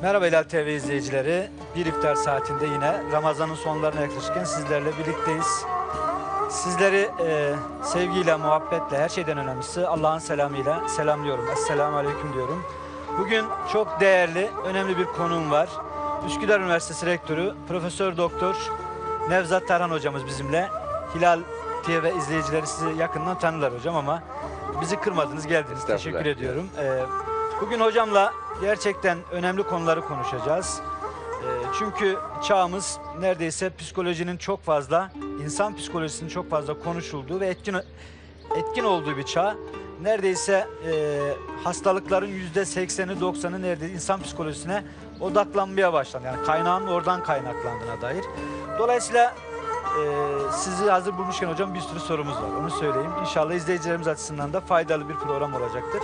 Merhaba Hilal TV izleyicileri. Bir iftar saatinde yine Ramazan'ın sonlarına yaklaşırken sizlerle birlikteyiz. Sizleri sevgiyle, muhabbetle, her şeyden önemlisi Allah'ın selamıyla selamlıyorum. Esselamu Aleyküm diyorum. Bugün çok değerli, önemli bir konuğum var. Üsküdar Üniversitesi Rektörü Profesör Doktor Nevzat Tarhan hocamız bizimle. Hilal TV izleyicileri sizi yakından tanırlar hocam ama bizi kırmadınız, geldiniz. Teşekkür ediyorum. Bugün hocamla gerçekten önemli konuları konuşacağız. Çünkü çağımız neredeyse psikolojinin çok fazla, insan psikolojisinin çok fazla konuşulduğu ve etkin olduğu bir çağ. Neredeyse hastalıkların %80'i 90'ı neredeyse insan psikolojisine odaklanmaya başlandı. Yani kaynağın oradan kaynaklandığına dair. Dolayısıyla sizi hazır bulmuşken hocam bir sürü sorumuz var. Onu söyleyeyim. İnşallah izleyicilerimiz açısından da faydalı bir program olacaktır.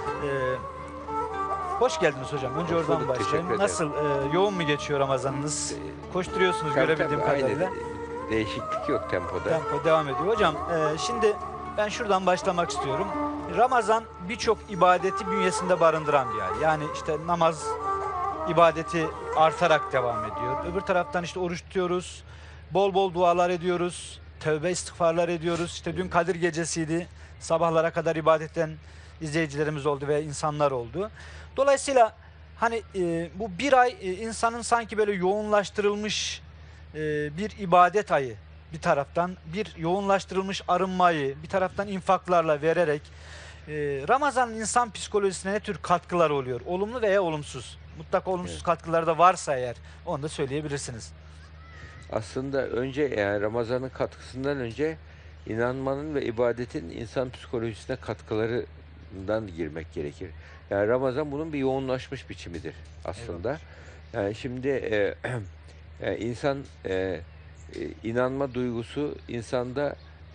Hoş geldiniz hocam. Önce Hoş oradan bulduk, başlayalım. Nasıl? Yoğun mu geçiyor Ramazanınız? Koşturuyorsunuz görebildiğim kadarıyla. Aynen. Değişiklik yok tempoda. Tempo devam ediyor. Hocam şimdi ben şuradan başlamak istiyorum. Ramazan birçok ibadeti bünyesinde barındıran bir ay. Yani işte namaz ibadeti artarak devam ediyor. Öbür taraftan işte oruç tutuyoruz. Bol bol dualar ediyoruz. Tövbe istiğfarlar ediyoruz. İşte dün Kadir gecesiydi. Sabahlara kadar ibadetten izleyicilerimiz oldu ve insanlar oldu. Dolayısıyla hani bu bir ay insanın sanki böyle yoğunlaştırılmış bir ibadet ayı bir taraftan, bir yoğunlaştırılmış arınmayı bir taraftan infaklarla vererek Ramazan'ın insan psikolojisine ne tür katkıları oluyor? Olumlu veya olumsuz? Mutlaka olumsuz katkıları da varsa eğer onu da söyleyebilirsiniz. Aslında önce yani Ramazan'ın katkısından önce inanmanın ve ibadetin insan psikolojisine katkılarından girmek gerekir. Yani Ramazan bunun bir yoğunlaşmış biçimidir aslında. Eyvallah. Yani şimdi insan inanma duygusu insanda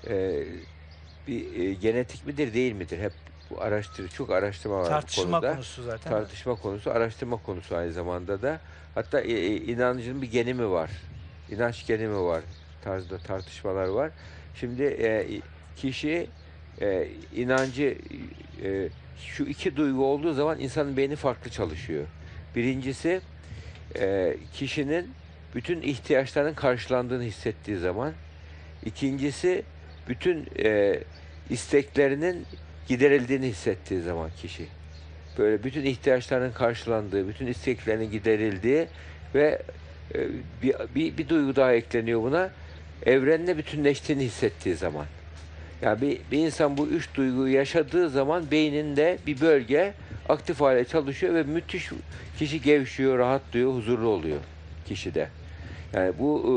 bir genetik midir değil midir? Hep bu çok araştırma var bu Tartışma konuda. konusu zaten. Tartışma konusu, araştırma konusu aynı zamanda da. Hatta inancın bir geni mi var? İnanç geni mi var? Tarzda tartışmalar var. Şimdi kişi inancı şu iki duygu olduğu zaman insanın beyni farklı çalışıyor. Birincisi kişinin bütün ihtiyaçlarının karşılandığını hissettiği zaman. İkincisi bütün isteklerinin giderildiğini hissettiği zaman kişi. Böyle bütün ihtiyaçlarının karşılandığı, bütün isteklerinin giderildiği ve bir duygu daha ekleniyor buna. Evrenle bütünleştiğini hissettiği zaman. Yani bir insan bu üç duyguyu yaşadığı zaman beyninde bir bölge aktif hale çalışıyor ve müthiş kişi gevşiyor, rahatlıyor, huzurlu oluyor kişide. Yani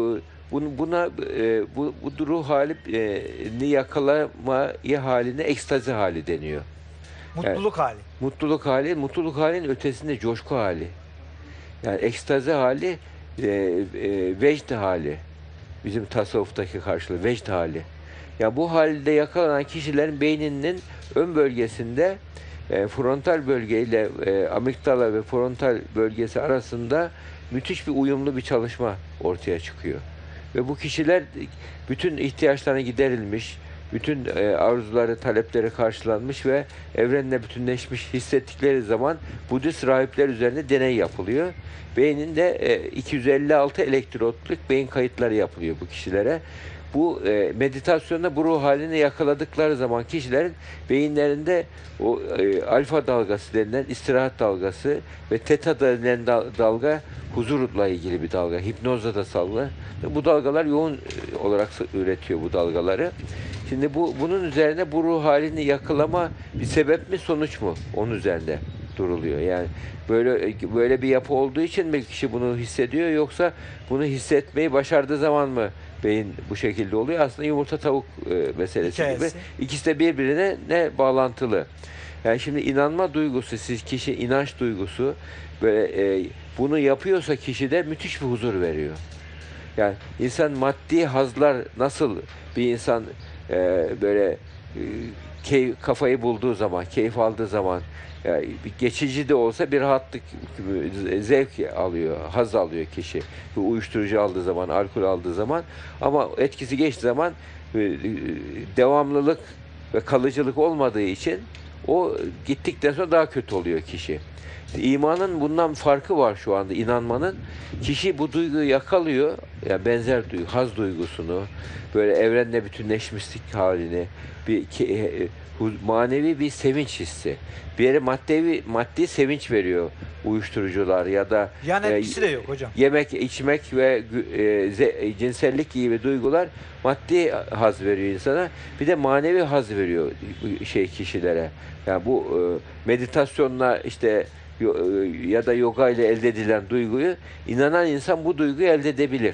bu ruh halini yakalamaya haline ekstazi hali deniyor. Mutluluk Yani, hali. mutluluk halinin ötesinde coşku hali. Yani ekstazi hali, vecd hali. Bizim tasavvuftaki karşılığı vecd hali. Yani bu halde yakalanan kişilerin beyninin ön bölgesinde frontal bölge ile amigdala ve frontal bölgesi arasında müthiş bir uyumlu bir çalışma ortaya çıkıyor. Ve bu kişiler bütün ihtiyaçlarına giderilmiş, bütün arzuları, talepleri karşılanmış ve evrenle bütünleşmiş hissettikleri zaman Budist rahipler üzerinde deney yapılıyor. Beyninde 256 elektrotluk beyin kayıtları yapılıyor bu kişilere. Bu meditasyonda bu ruh halini yakaladıkları zaman kişilerin beyinlerinde o alfa dalgası denilen istirahat dalgası ve teta denilen dalga huzurla ilgili bir dalga. Hipnozda da salgı. Bu dalgalar yoğun olarak üretiyor bu dalgaları. Şimdi bunun üzerine bu ruh halini yakalama bir sebep mi sonuç mu? Onun üzerinde duruluyor. Yani böyle bir yapı olduğu için mi kişi bunu hissediyor yoksa bunu hissetmeyi başardığı zaman mı beyin bu şekilde oluyor? Aslında yumurta tavuk meselesi gibi. İkisi de birbirine bağlantılı. Yani şimdi inanma duygusu, kişi inanç duygusu böyle bunu yapıyorsa kişide müthiş bir huzur veriyor. Yani insan maddi hazlar nasıl bir insan böyle kafayı bulduğu zaman, keyif aldığı zaman yani bir geçici de olsa bir rahatlık, zevk alıyor, haz alıyor kişi. Bu uyuşturucu aldığı zaman, alkol aldığı zaman ama etkisi geçtiği zaman devamlılık ve kalıcılık olmadığı için o gittikten sonra daha kötü oluyor kişi. İmanın bundan farkı var şu anda, inanmanın. Kişi bu duyguyu yakalıyor, yani benzer duygu, haz duygusunu, böyle evrenle bütünleşmişlik halini, manevi bir sevinç hissi. Bir yere maddi sevinç veriyor uyuşturucular ya da Yani etkisi de yok hocam. yemek, içmek ve cinsellik gibi duygular maddi haz veriyor insana. Bir de manevi haz veriyor kişilere. Yani bu meditasyonla işte ya da yoga ile elde edilen duyguyu inanan insan bu duyguyu elde edebilir.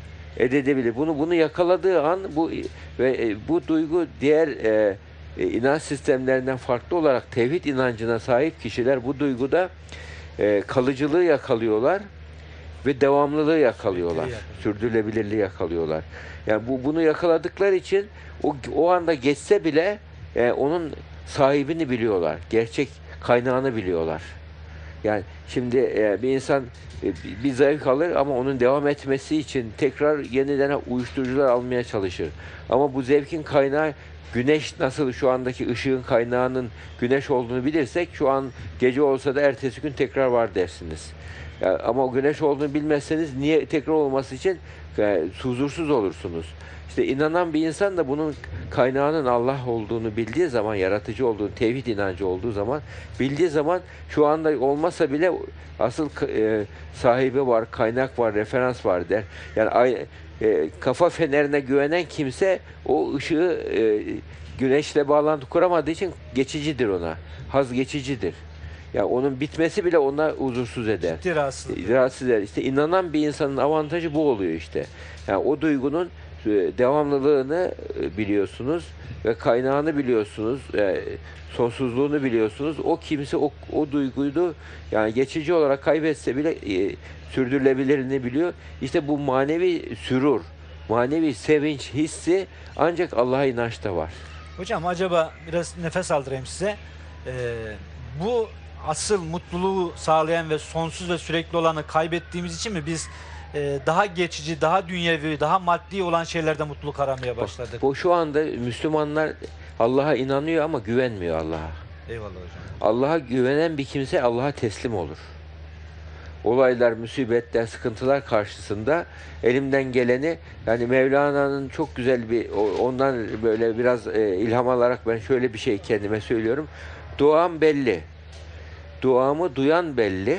Bunu yakaladığı an bu duygu diğer inanç sistemlerinden farklı olarak tevhid inancına sahip kişiler bu duyguda kalıcılığı yakalıyorlar ve devamlılığı yakalıyorlar. Sürdürülebilirliği yakalıyorlar. Yani bunu yakaladıkları için o anda geçse bile onun sahibini biliyorlar. Gerçek kaynağını biliyorlar. Yani şimdi bir insan bir zevk alır ama onun devam etmesi için tekrar yeniden uyuşturucular almaya çalışır. Ama bu zevkin kaynağı güneş, nasıl şu andaki ışığın kaynağının güneş olduğunu bilirsek şu an gece olsa da ertesi gün tekrar var dersiniz. Yani ama o güneş olduğunu bilmezseniz niye tekrar olması için huzursuz olursunuz. İşte inanan bir insan da bunun kaynağının Allah olduğunu bildiği zaman, yaratıcı olduğunu, tevhid inancı olduğu zaman, bildiği zaman şu anda olmasa bile asıl sahibi var, kaynak var, referans var der. Yani kafa fenerine güvenen kimse o ışığı güneşle bağlantı kuramadığı için geçicidir ona. Haz geçicidir. Ya onun bitmesi bile ona huzursuz eder. Ciddi rahatsızlık. Rahatsız eder. İşte inanan bir insanın avantajı bu oluyor işte. Yani o duygunun devamlılığını biliyorsunuz ve kaynağını biliyorsunuz. Sonsuzluğunu biliyorsunuz. O kimse o duyguyu da yani geçici olarak kaybetse bile sürdürülebilirini biliyor. İşte bu manevi sürur, manevi sevinç hissi ancak Allah'a inançta var. Hocam acaba biraz nefes aldırayım size. Bu asıl mutluluğu sağlayan ve sonsuz ve sürekli olanı kaybettiğimiz için mi biz daha geçici, daha dünyevi, daha maddi olan şeylerde mutluluk aramaya başladık? Bu şu anda Müslümanlar Allah'a inanıyor ama güvenmiyor Allah'a. Eyvallah hocam. Allah'a güvenen bir kimse Allah'a teslim olur. Olaylar, musibetler, sıkıntılar karşısında elimden geleni, yani Mevlana'nın çok güzel ondan böyle biraz ilham alarak ben şöyle bir şey kendime söylüyorum. Duam belli. Duamı duyan belli.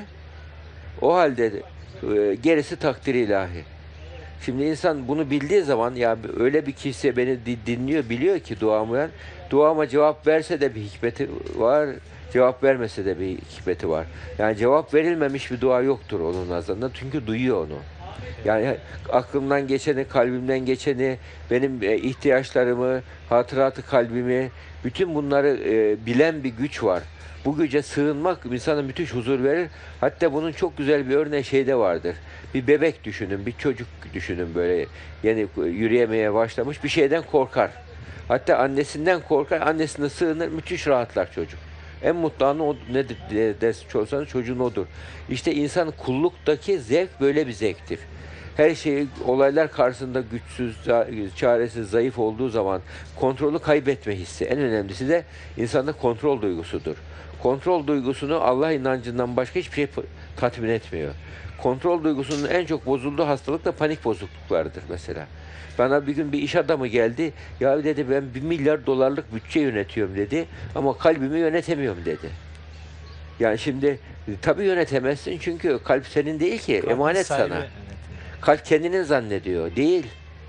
O halde gerisi takdir ilahi. Şimdi insan bunu bildiği zaman, ya öyle bir kimse beni dinliyor, biliyor ki duama cevap verse de bir hikmeti var, cevap vermese de bir hikmeti var. Yani cevap verilmemiş bir dua yoktur onun nazarında, çünkü duyuyor onu. Yani aklımdan geçeni, kalbimden geçeni, benim ihtiyaçlarımı, hatıratı kalbimi, bütün bunları bilen bir güç var. Bu güce sığınmak insana müthiş huzur verir. Hatta bunun çok güzel bir örneği şeyde vardır. Bir bebek düşünün, bir çocuk düşünün, böyle yeni yürüyemeye başlamış, bir şeyden korkar. Hatta annesinden korkar, annesine sığınır, müthiş rahatlar çocuk. En mutlu anı o nedir derse çocuğun odur. İşte insan kulluktaki zevk böyle bir zevktir. Her şey, olaylar karşısında güçsüz, çaresiz, zayıf olduğu zaman kontrolü kaybetme hissi. En önemlisi de insanda kontrol duygusudur. Kontrol duygusunu Allah inancından başka hiçbir şey tatmin etmiyor. Kontrol duygusunun en çok bozulduğu hastalık da panik bozukluklarıdır mesela. Bana bir gün bir iş adamı geldi. Ya dedi, ben 1 milyar dolarlık bütçe yönetiyorum dedi. Ama kalbimi yönetemiyorum dedi. Yani şimdi tabii yönetemezsin, çünkü kalp senin değil ki. Kalbin emanet sahibi, sana. evet. Kalp kendini zannediyor. Değil.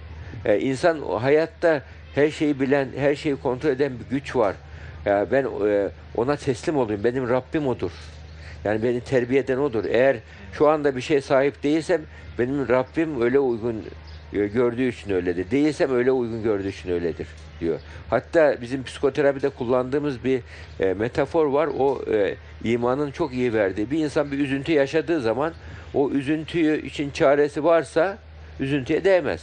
İnsan hayatta her şeyi bilen, her şeyi kontrol eden bir güç var. Ya ben ona teslim olayım. Benim Rabbim odur. Yani beni terbiye eden odur. Eğer şu anda bir şey sahip değilsem, benim Rabbim öyle uygun gördüğü için öyledir. Değilsem öyle uygun gördüğü için öyledir diyor. Hatta bizim psikoterapide kullandığımız bir metafor var. O imanın çok iyi verdiği. Bir insan bir üzüntü yaşadığı zaman o üzüntüyü için çaresi varsa üzüntüye değmez.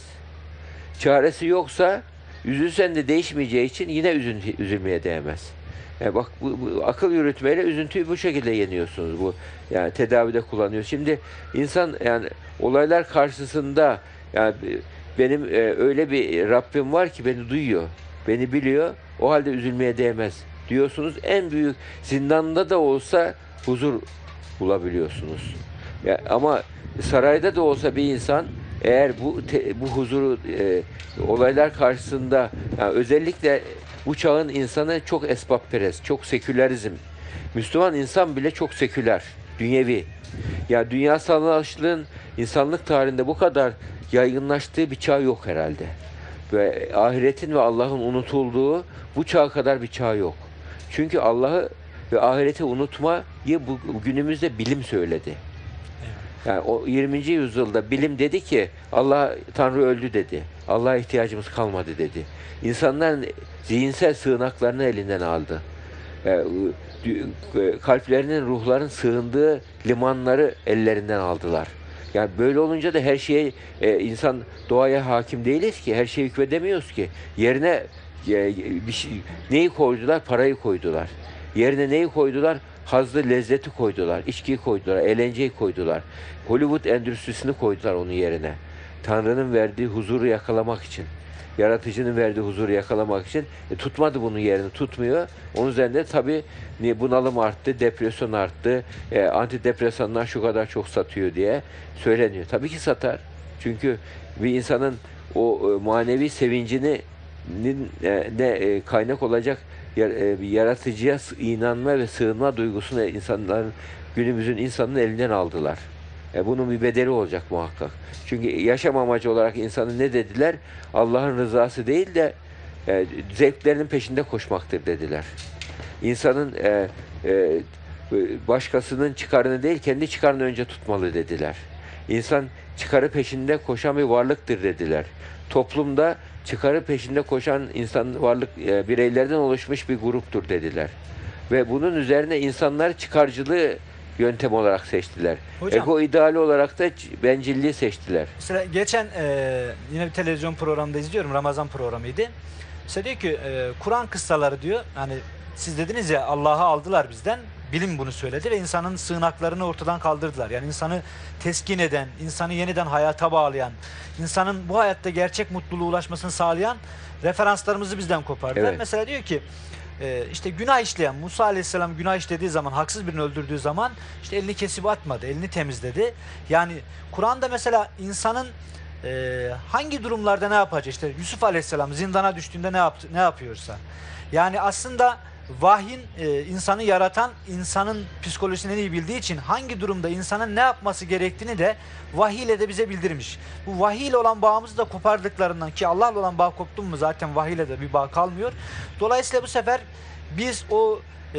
Çaresi yoksa üzülsen de değişmeyeceği için yine üzülmeye değmez. Yani bak, bu akıl yürütmeyle üzüntüyü bu şekilde yeniyorsunuz. Bu yani tedavide kullanıyor. Şimdi insan yani olaylar karşısında, yani benim öyle bir Rabbim var ki beni duyuyor, beni biliyor. O halde üzülmeye değmez diyorsunuz. En büyük zindanda da olsa huzur bulabiliyorsunuz. Ya, ama sarayda da olsa bir insan eğer bu huzuru olaylar karşısında, yani özellikle bu çağın insanı çok esbabperest, çok sekülerizm. Müslüman insan bile çok seküler, dünyevi. Ya dünyasallaşlığın insanlık tarihinde bu kadar yaygınlaştığı bir çağ yok herhalde. Ve ahiretin ve Allah'ın unutulduğu bu çağ kadar bir çağ yok. Çünkü Allah'ı ve ahireti unutmayı günümüzde bilim söyledi. Yani o 20. yüzyılda bilim dedi ki Allah, Tanrı öldü dedi. Allah'a ihtiyacımız kalmadı dedi. İnsanların zihinsel sığınaklarını elinden aldı. Kalplerinin, ruhların sığındığı limanları ellerinden aldılar. Yani böyle olunca da her şeye insan, doğaya hakim değiliz ki, her şeye hükmedemiyoruz ki. Yerine neyi koydular? Parayı koydular. Yerine neyi koydular? Hazzı, lezzeti koydular. İçkiyi koydular. Eğlenceyi koydular. Hollywood endüstrisini koydular onun yerine. Tanrı'nın verdiği huzuru yakalamak için. Yaratıcının verdiği huzuru yakalamak için tutmadı, bunun yerini tutmuyor. Onun üzerinde tabii bunalım arttı, depresyon arttı, antidepresanlar şu kadar çok satıyor diye söyleniyor. Tabii ki satar. Çünkü bir insanın o manevi sevincini kaynak olacak yaratıcıya inanma ve sığınma duygusunu günümüzün insanının elinden aldılar. Bunun bir bedeli olacak muhakkak. Çünkü yaşam amacı olarak insanı ne dediler? Allah'ın rızası değil de zevklerinin peşinde koşmaktır dediler. İnsanın başkasının çıkarını değil, kendi çıkarını önce tutmalı dediler. İnsan çıkarı peşinde koşan bir varlıktır dediler. Toplumda çıkarı peşinde koşan bireylerden oluşmuş bir gruptur dediler. Ve bunun üzerine insanlar çıkarcılığı yöntem olarak seçtiler. Hocam, Ego ideali olarak da bencilliği seçtiler. mesela geçen yine bir televizyon programında izliyorum, Ramazan programıydı. Mesela diyor ki Kur'an kıssaları diyor, hani siz dediniz ya Allah'ı aldılar bizden, bilim bunu söyledi ve insanın sığınaklarını ortadan kaldırdılar. Yani insanı teskin eden, insanı yeniden hayata bağlayan, insanın bu hayatta gerçek mutluluğa ulaşmasını sağlayan referanslarımızı bizden kopardılar. Evet. Mesela diyor ki işte günah işleyen Musa Aleyhisselam günah işlediği zaman, haksız birini öldürdüğü zaman işte elini kesip atmadı, elini temizledi. Yani Kur'an'da mesela insanın hangi durumlarda ne yapacak? İşte Yusuf Aleyhisselam zindana düştüğünde ne yapıyorsa. Yani aslında vahyin insanı yaratan, insanın psikolojisini en iyi bildiği için hangi durumda insanın ne yapması gerektiğini de vahiy ile de bize bildirmiş. Bu vahiy ile olan bağımızı da kopardıklarından, ki Allah'la olan bağ koptu mu zaten vahiy ile de bir bağ kalmıyor. Dolayısıyla bu sefer biz o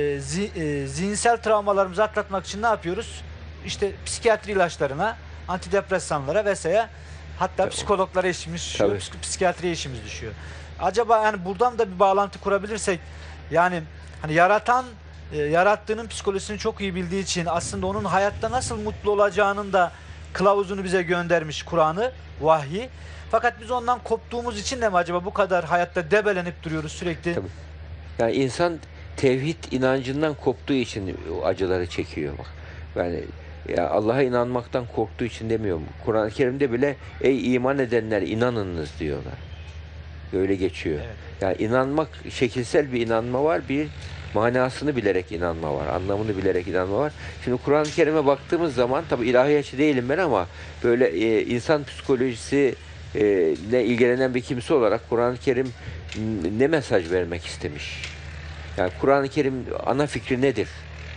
zihinsel travmalarımızı atlatmak için ne yapıyoruz? İşte psikiyatri ilaçlarına, antidepresanlara vesaire, hatta psikologlara işimiz düşüyor, psikiyatriye işimiz düşüyor. Acaba yani buradan da bir bağlantı kurabilirsek, yani hani yarattığının psikolojisini çok iyi bildiği için aslında onun hayatta nasıl mutlu olacağının da kılavuzunu bize göndermiş Kur'an'ı, vahyi. Fakat biz ondan koptuğumuz için de mi acaba bu kadar hayatta debelenip duruyoruz sürekli? Tabii. Yani insan tevhid inancından koptuğu için o acıları çekiyor bak. Yani ya Allah'a inanmaktan korktuğu için demiyorum. Kur'an-ı Kerim'de bile ey iman edenler inanınız diyorlar. Öyle geçiyor. Evet. Yani inanmak, şekilsel bir inanma var, bir manasını bilerek inanma var, anlamını bilerek inanma var. Şimdi Kur'an-ı Kerim'e baktığımız zaman, tabi ilahiyatçı değilim ben ama böyle insan psikolojisi ile ilgilenen bir kimse olarak Kur'an-ı Kerim ne mesaj vermek istemiş? Yani Kur'an-ı Kerim ana fikri nedir?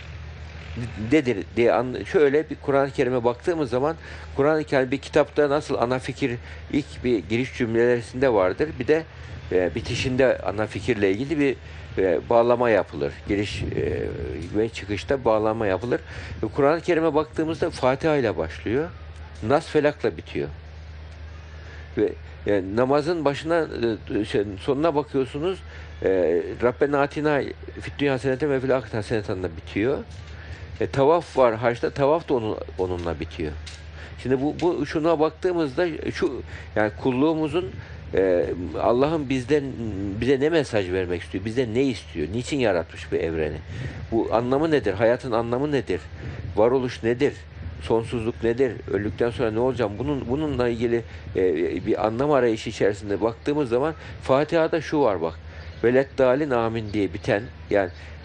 Nedir diye şöyle bir Kur'an-ı Kerim'e baktığımız zaman, Kur'an-ı Kerim bir kitapta nasıl ana fikir ilk bir giriş cümlelerinde vardır, bir de bitişinde ana fikirle ilgili bir bağlama yapılır. Giriş ve çıkışta bağlama yapılır. Kur'an-ı Kerim'e baktığımızda Fatiha ile başlıyor. Nas Felak'la bitiyor. Ve namazın başına sonuna bakıyorsunuz, Rabbena atina fid dünya haseneten ve fil ahireti haseneten bitiyor. Tavaf var haçta, tavaf da onunla bitiyor. Şimdi şuna baktığımızda yani kulluğumuzun Allah'ın bize ne mesaj vermek istiyor? Bizden ne istiyor? Niçin yaratmış bu evreni? Bu anlamı nedir? Hayatın anlamı nedir? Varoluş nedir? Sonsuzluk nedir? Öldükten sonra ne olacağım? Bununla ilgili bir anlam arayışı içerisinde baktığımız zaman Fatiha'da şu var bak. Veleddalin amin diye biten, yani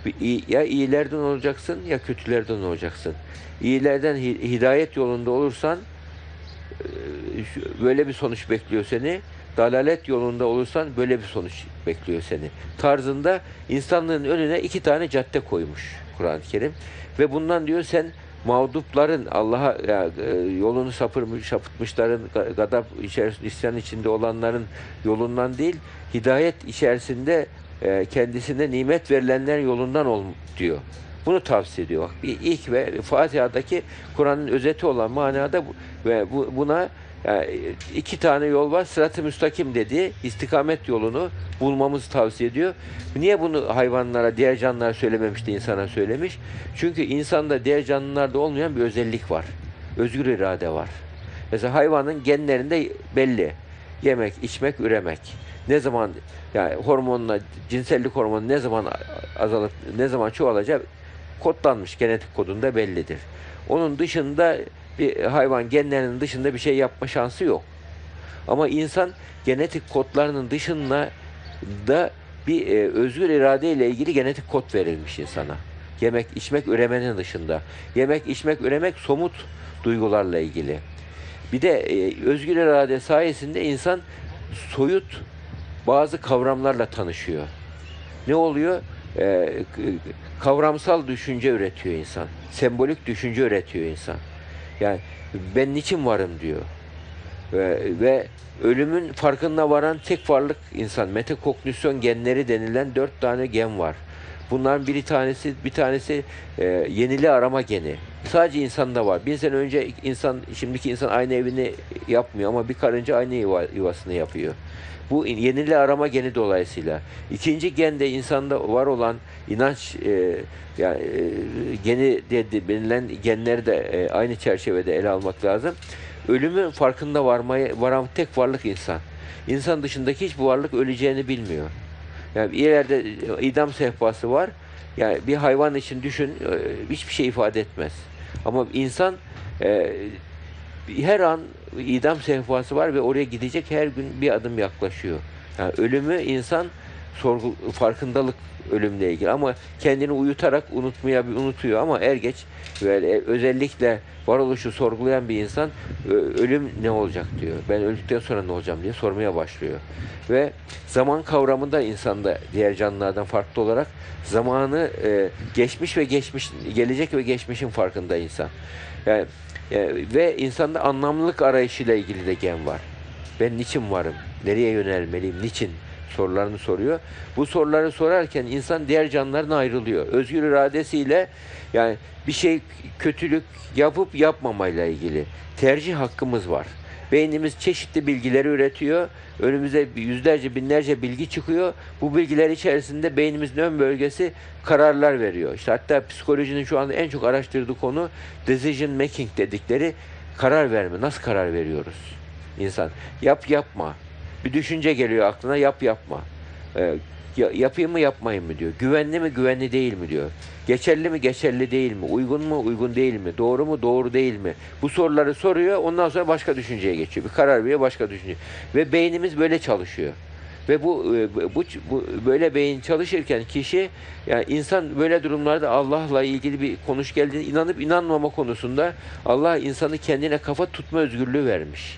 Ya iyilerden olacaksın ya kötülerden olacaksın. İyilerden hidayet yolunda olursan böyle bir sonuç bekliyor seni. Dalalet yolunda olursan böyle bir sonuç bekliyor seni. Tarzında insanlığın önüne 2 tane cadde koymuş Kur'an-ı Kerim. Ve bundan diyor sen mağdupların, Allah'a yolunu sapıtmışların, gadap içerisinde, isyan içinde olanların yolundan değil, hidayet içerisinde kendisine nimet verilenler yolundan ol diyor. Bunu tavsiye ediyor. Bak, ilk ve Fatiha'daki Kur'an'ın özeti olan manada ve buna yani 2 tane yol var. Sırat-ı müstakim dediği istikamet yolunu bulmamızı tavsiye ediyor. Niye bunu hayvanlara, diğer canlılara söylememiş de insana söylemiş? Çünkü insanda, diğer canlılarda olmayan bir özellik var. Özgür irade var. Mesela hayvanın genlerinde belli. Yemek, içmek, üremek. Ne zaman yani hormonla, cinsellik hormonu ne zaman azalıp ne zaman çoğalacak kodlanmış, genetik kodunda bellidir. Onun dışında bir hayvan genlerinin dışında bir şey yapma şansı yok. Ama insan genetik kodlarının dışında da bir özgür irade ile ilgili genetik kod verilmiş insana. Yemek, içmek, üremenin dışında. Yemek, içmek, üremek somut duygularla ilgili. Bir de özgür irade sayesinde insan soyut bazı kavramlarla tanışıyor. Ne oluyor? Kavramsal düşünce üretiyor insan. Sembolik düşünce üretiyor insan. Yani ben niçin varım diyor. Ve ölümün farkına varan tek varlık insan. Metakognisyon genleri denilen 4 tane gen var. Bunların bir tanesi yenili arama geni. Sadece insanda var. 1000 sene önce şimdiki insan aynı evini yapmıyor ama bir karınca aynı yuvasını yapıyor. Bu yenili arama geni dolayısıyla. İkinci gen de insanda var olan inanç geni denilen genleri de aynı çerçevede ele almak lazım. Ölümün farkında varan tek varlık insan. İnsan dışındaki hiçbir varlık öleceğini bilmiyor. Yani ileride idam sehpası var. Yani bir hayvan için düşün, hiçbir şey ifade etmez. Ama insan her an idam sehpası var ve oraya gidecek, her gün bir adım yaklaşıyor. Yani ölümü insan farkındalık ölümle ilgili ama kendini uyutarak unutuyor ama er geç böyle özellikle varoluşu sorgulayan bir insan ölüm ne olacak diyor. Ben öldükten sonra ne olacağım diye sormaya başlıyor. Ve zaman kavramında insanda diğer canlılardan farklı olarak zamanı geçmiş ve gelecek ve geçmişin farkında insan. Yani ve insanda anlamlılık arayışıyla ilgili de gen var. Ben niçin varım? Nereye yönelmeliyim? Niçin? Sorularını soruyor. Bu soruları sorarken insan diğer canlılardan ayrılıyor. Özgür iradesiyle yani bir şey kötülük yapıp yapmamayla ilgili tercih hakkımız var. Beynimiz çeşitli bilgileri üretiyor. Önümüze yüzlerce, binlerce bilgi çıkıyor. Bu bilgiler içerisinde beynimizin ön bölgesi kararlar veriyor. İşte hatta psikolojinin şu anda en çok araştırdığı konu decision making dedikleri karar verme. Nasıl karar veriyoruz? İnsan yap yapma. Bir düşünce geliyor aklına, yap yapma. Yapayım mı yapmayayım mı diyor. Güvenli mi güvenli değil mi diyor. Geçerli mi geçerli değil mi? Uygun mu uygun değil mi? Doğru mu doğru değil mi? Bu soruları soruyor, ondan sonra başka düşünceye geçiyor. Bir karar veriyor, başka düşünce. Ve beynimiz böyle çalışıyor. Ve bu böyle beyin çalışırken kişi, yani insan böyle durumlarda Allah'la ilgili bir konuş geldiğinde inanıp inanmama konusunda Allah insanı kendine kafa tutma özgürlüğü vermiş.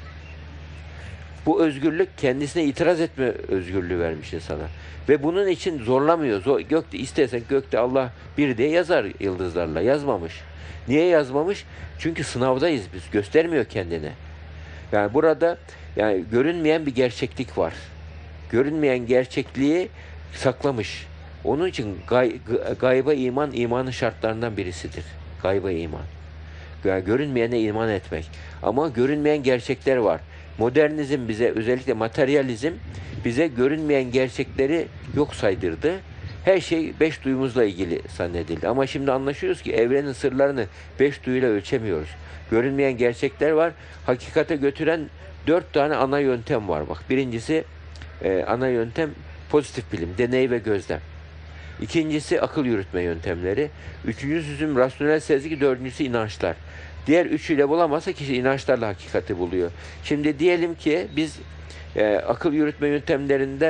Bu özgürlük kendisine itiraz etme özgürlüğü vermiş insana. Ve bunun için zorlamıyor. Gökte istesen gökte Allah bir diye yazar yıldızlarla. Yazmamış. Niye yazmamış? Çünkü sınavdayız biz. Göstermiyor kendine. Yani burada yani görünmeyen bir gerçeklik var. Görünmeyen gerçekliği saklamış. Onun için gayba iman imanın şartlarından birisidir. Gayba iman. Yani görünmeyene iman etmek. Ama görünmeyen gerçekler var. Modernizm bize, özellikle materyalizm bize görünmeyen gerçekleri yok saydırdı. Her şey 5 duyumuzla ilgili zannedildi. Ama şimdi anlaşıyoruz ki evrenin sırlarını 5 duyuyla ölçemiyoruz. Görünmeyen gerçekler var. Hakikate götüren 4 tane ana yöntem var. Bak, birincisi ana yöntem pozitif bilim, deney ve gözlem. İkincisi akıl yürütme yöntemleri. Üçüncüsü rasyonel sezgi, dördüncüsü inançlar. Diğer üçüyle bulamazsa kişi inançlarla hakikati buluyor. Şimdi diyelim ki biz akıl yürütme yöntemlerinde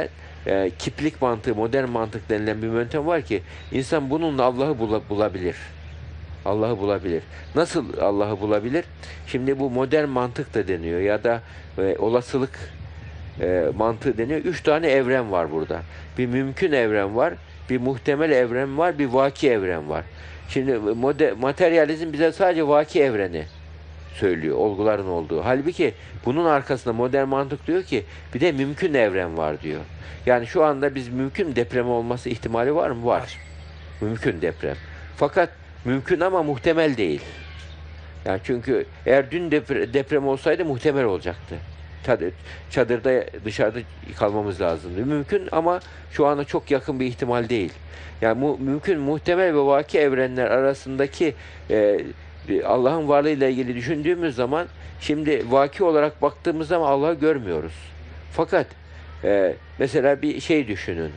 kiplik mantığı, modern mantık denilen bir yöntem var ki insan bununla Allah'ı bulabilir. Allah'ı bulabilir. Nasıl Allah'ı bulabilir? Şimdi bu modern mantık da deniyor ya da olasılık mantığı deniyor. 3 tane evren var burada. Bir mümkün evren var, bir muhtemel evren var, bir vaki evren var. Şimdi materyalizm bize sadece vaki evreni söylüyor, olguların olduğu. Halbuki bunun arkasında modern mantık diyor ki bir de mümkün evren var diyor. Yani şu anda biz mümkün deprem olması ihtimali var mı? Var. Mümkün deprem. Fakat mümkün ama muhtemel değil. Yani çünkü eğer dün deprem olsaydı muhtemel olacaktı. Çadırda dışarıda kalmamız lazımdı. Mümkün ama şu anda çok yakın bir ihtimal değil. Yani mümkün, muhtemel ve vaki evrenler arasındaki Allah'ın varlığıyla ilgili düşündüğümüz zaman şimdi vaki olarak baktığımız zaman Allah'ı görmüyoruz. Fakat mesela bir şey düşünün.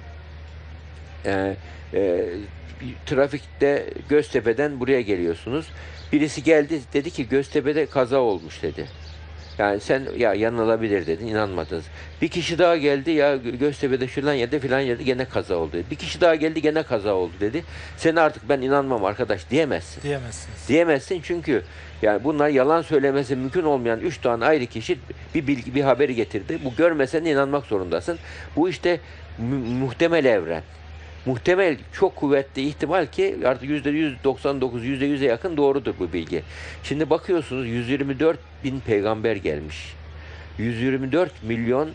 Trafikte Göztepe'den buraya geliyorsunuz. Birisi geldi dedi ki Göztepe'de kaza olmuş dedi. Yani sen ya yanılabilir dedin, inanmadınız. Bir kişi daha geldi ya Göztepe'de şulan yerde filan yerde gene kaza oldu dedi. Bir kişi daha geldi gene kaza oldu dedi. Sen artık ben inanmam arkadaş diyemezsin. Diyemezsiniz. Diyemezsin çünkü yani bunlar yalan söylemesi mümkün olmayan 3 tane ayrı kişi bir bilgi, bir haberi getirdi. Bu görmesen de inanmak zorundasın. Bu işte muhtemel evren. Muhtemel çok kuvvetli ihtimal ki artık %199, %100'e yakın doğrudur bu bilgi. Şimdi bakıyorsunuz 124 bin peygamber gelmiş. 124 milyon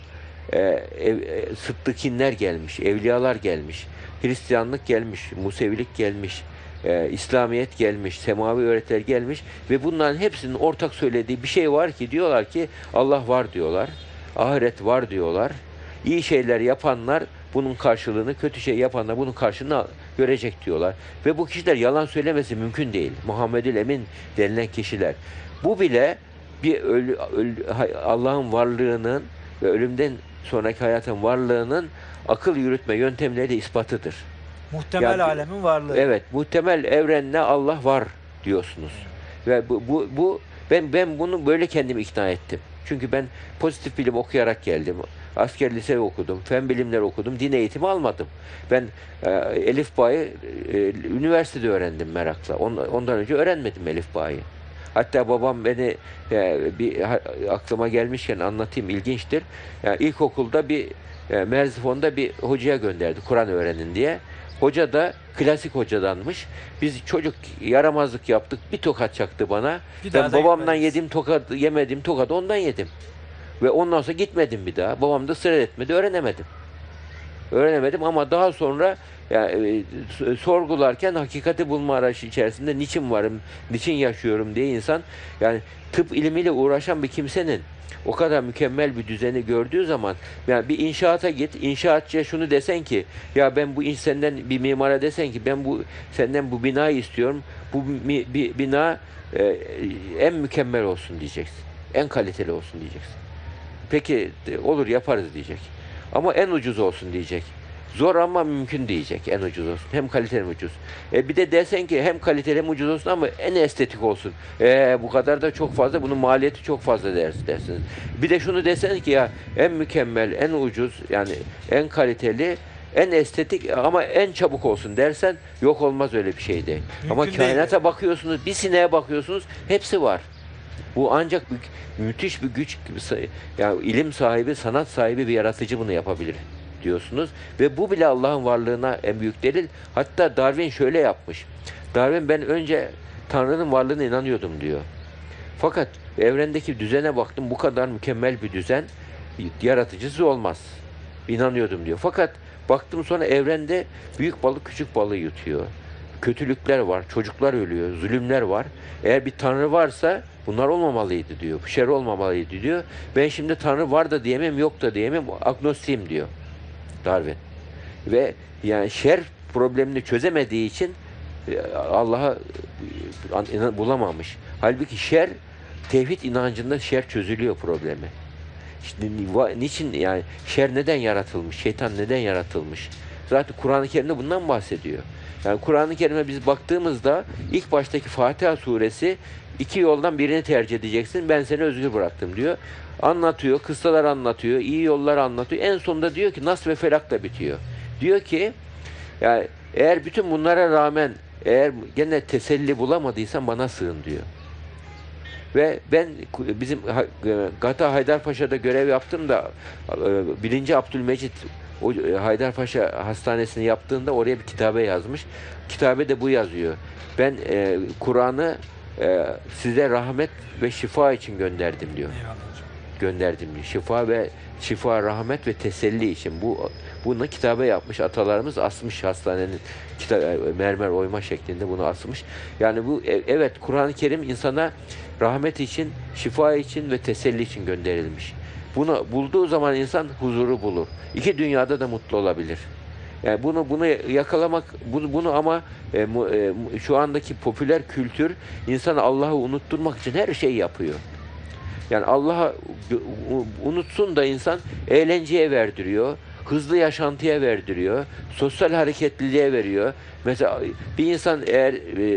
sıddıkinler gelmiş, evliyalar gelmiş. Hristiyanlık gelmiş, Musevilik gelmiş, İslamiyet gelmiş, semavi öğretiler gelmiş ve bunların hepsinin ortak söylediği bir şey var ki diyorlar ki Allah var diyorlar, ahiret var diyorlar. İyi şeyler yapanlar bunun karşılığını, kötü şey yapanlar bunun karşılığını görecek diyorlar. Ve bu kişiler yalan söylemesi mümkün değil. Muhammedül Emin denilen kişiler. Bu bile bir Allah'ın varlığının ve ölümden sonraki hayatın varlığının akıl yürütme yöntemleri ispatıdır. Muhtemel Yani, alemin varlığı. evet, muhtemel evrenle Allah var diyorsunuz. Ve ben bunu böyle kendimi ikna ettim. Çünkü ben pozitif bilim okuyarak geldim. Asker lise okudum, fen bilimleri okudum, din eğitimi almadım. Ben elifbayı üniversitede öğrendim merakla. Ondan önce öğrenmedim elifbayı. Hatta babam beni aklıma gelmişken anlatayım, ilginçtir. Yani ilkokulda bir Merzifon'da bir hocaya gönderdi Kur'an öğrenin diye. Hoca da klasik hocadanmış. Biz çocuk yaramazlık yaptık. Bir tokat çaktı bana. Ben babamdan yediğim tokat, yemediğim tokat ondan yedim. Ve ondan sonra gitmedim bir daha. Babam da ısrar etmedi. Öğrenemedim. Öğrenemedim ama daha sonra yani, sorgularken hakikati bulma arayışı içerisinde niçin varım, niçin yaşıyorum diye insan yani tıp ilmiyle uğraşan bir kimsenin o kadar mükemmel bir düzeni gördüğü zaman yani bir inşaata git, inşaatçıya şunu desen ki ya ben senden bir mimara desen ki ben senden bu binayı istiyorum. Bu bina en mükemmel olsun diyeceksin. En kaliteli olsun diyeceksin. Peki olur yaparız diyecek. Ama en ucuz olsun diyecek. Zor ama mümkün diyecek en ucuz olsun. Hem kaliteli hem ucuz. Bir de desen ki hem kaliteli hem ucuz olsun ama en estetik olsun. Bu kadar da çok fazla. Bunun maliyeti çok fazla dersiniz. Bir de şunu desen ki ya en mükemmel, en ucuz yani en kaliteli, en estetik ama en çabuk olsun dersen yok olmaz öyle bir şey değil. Ama kainata bakıyorsunuz, bir sineğe bakıyorsunuz hepsi var. Bu ancak müthiş bir güç, yani ilim sahibi, sanat sahibi bir yaratıcı bunu yapabilir diyorsunuz. Ve bu bile Allah'ın varlığına en büyük delil. Hatta Darwin şöyle yapmış. Darwin ben önce Tanrı'nın varlığına inanıyordum diyor. Fakat evrendeki düzene baktım bu kadar mükemmel bir düzen yaratıcısı olmaz. İnanıyordum diyor. Fakat baktım sonra evrende büyük balık küçük balığı yutuyor. Kötülükler var, çocuklar ölüyor, zulümler var. Eğer bir Tanrı varsa bunlar olmamalıydı diyor. Şer olmamalıydı diyor. Ben şimdi Tanrı var da diyemem, yok da diyemem, agnostiyim diyor Darwin. Ve yani şer problemini çözemediği için Allah'a bulamamış. Halbuki şer, tevhid inancında şer çözülüyor problemi. İşte niçin yani şer neden yaratılmış? Şeytan neden yaratılmış? Zaten Kur'an-ı Kerim'de bundan bahsediyor. Yani Kur'an-ı Kerim'e biz baktığımızda ilk baştaki Fatiha suresi 2 yoldan birini tercih edeceksin. Ben seni özgür bıraktım diyor. Anlatıyor, kıssalar anlatıyor, iyi yollar anlatıyor. En sonunda diyor ki Nas ve Felak'la bitiyor. Diyor ki yani eğer bütün bunlara rağmen eğer gene teselli bulamadıysan bana sığın diyor. Ve ben bizim Gata Haydarpaşa'da görev yaptım da 1. Abdülmecit o Haydarpaşa Hastanesi'ni yaptığında oraya bir kitabe yazmış. Kitabe de bu yazıyor. Ben Kur'an'ı size rahmet ve şifa için gönderdim diyor. Eyvallah hocam. Gönderdim diyor. Şifa, rahmet ve teselli için. Bunu kitabe yapmış atalarımız, asmış hastanenin mermer oyma şeklinde bunu asmış. Yani bu evet, Kur'an-ı Kerim insana rahmet için, şifa için ve teselli için gönderilmiş. Bunu bulduğu zaman insan huzuru bulur. İki dünyada da mutlu olabilir. Yani bunu yakalamak, bunu ama şu andaki popüler kültür insana Allah'ı unutturmak için her şeyi yapıyor. Yani Allah'ı unutsun da insan eğlenceye verdiriyor, hızlı yaşantıya verdiriyor, sosyal hareketliliğe veriyor. Mesela bir insan eğer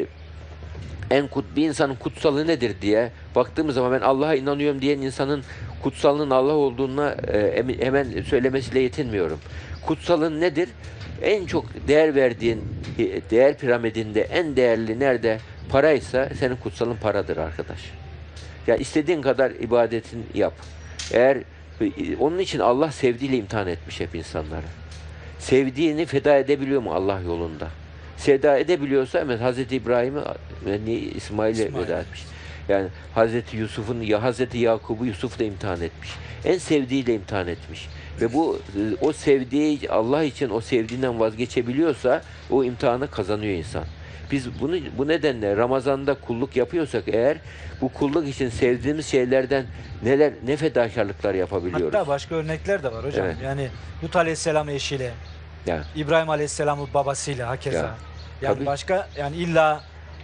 bir insanın kutsalı nedir diye baktığımız zaman ben Allah'a inanıyorum diyen insanın kutsalının Allah olduğuna hemen söylemesiyle yetinmiyorum. Kutsalın nedir? En çok değer verdiğin değer piramidinde en değerli nerede paraysa senin kutsalın paradır arkadaş. Ya istediğin kadar ibadetin yap. Eğer onun için Allah sevdiğiyle imtihan etmiş hep insanları. Sevdiğini feda edebiliyor mu Allah yolunda? Feda edebiliyorsa mesela Hazreti İbrahim'i İsmail'e feda etmiş. Yani Hazreti Yusuf'un ya Hazreti Yakub'u Yusuf da imtihan etmiş. En sevdiğiyle imtihan etmiş. Ve o sevdiği Allah için o sevdiğinden vazgeçebiliyorsa o imtihanı kazanıyor insan. Biz bu nedenle Ramazan'da kulluk yapıyorsak eğer bu kulluk için sevdiğimiz şeylerden ne fedakarlıklar yapabiliyoruz. Hatta başka örnekler de var hocam. Evet. Yani Lut Aleyhisselam eşiyle, Ya, İbrahim Aleyhisselam'ın babasıyla hakeza. Ya, Yani tabii. başka yani illa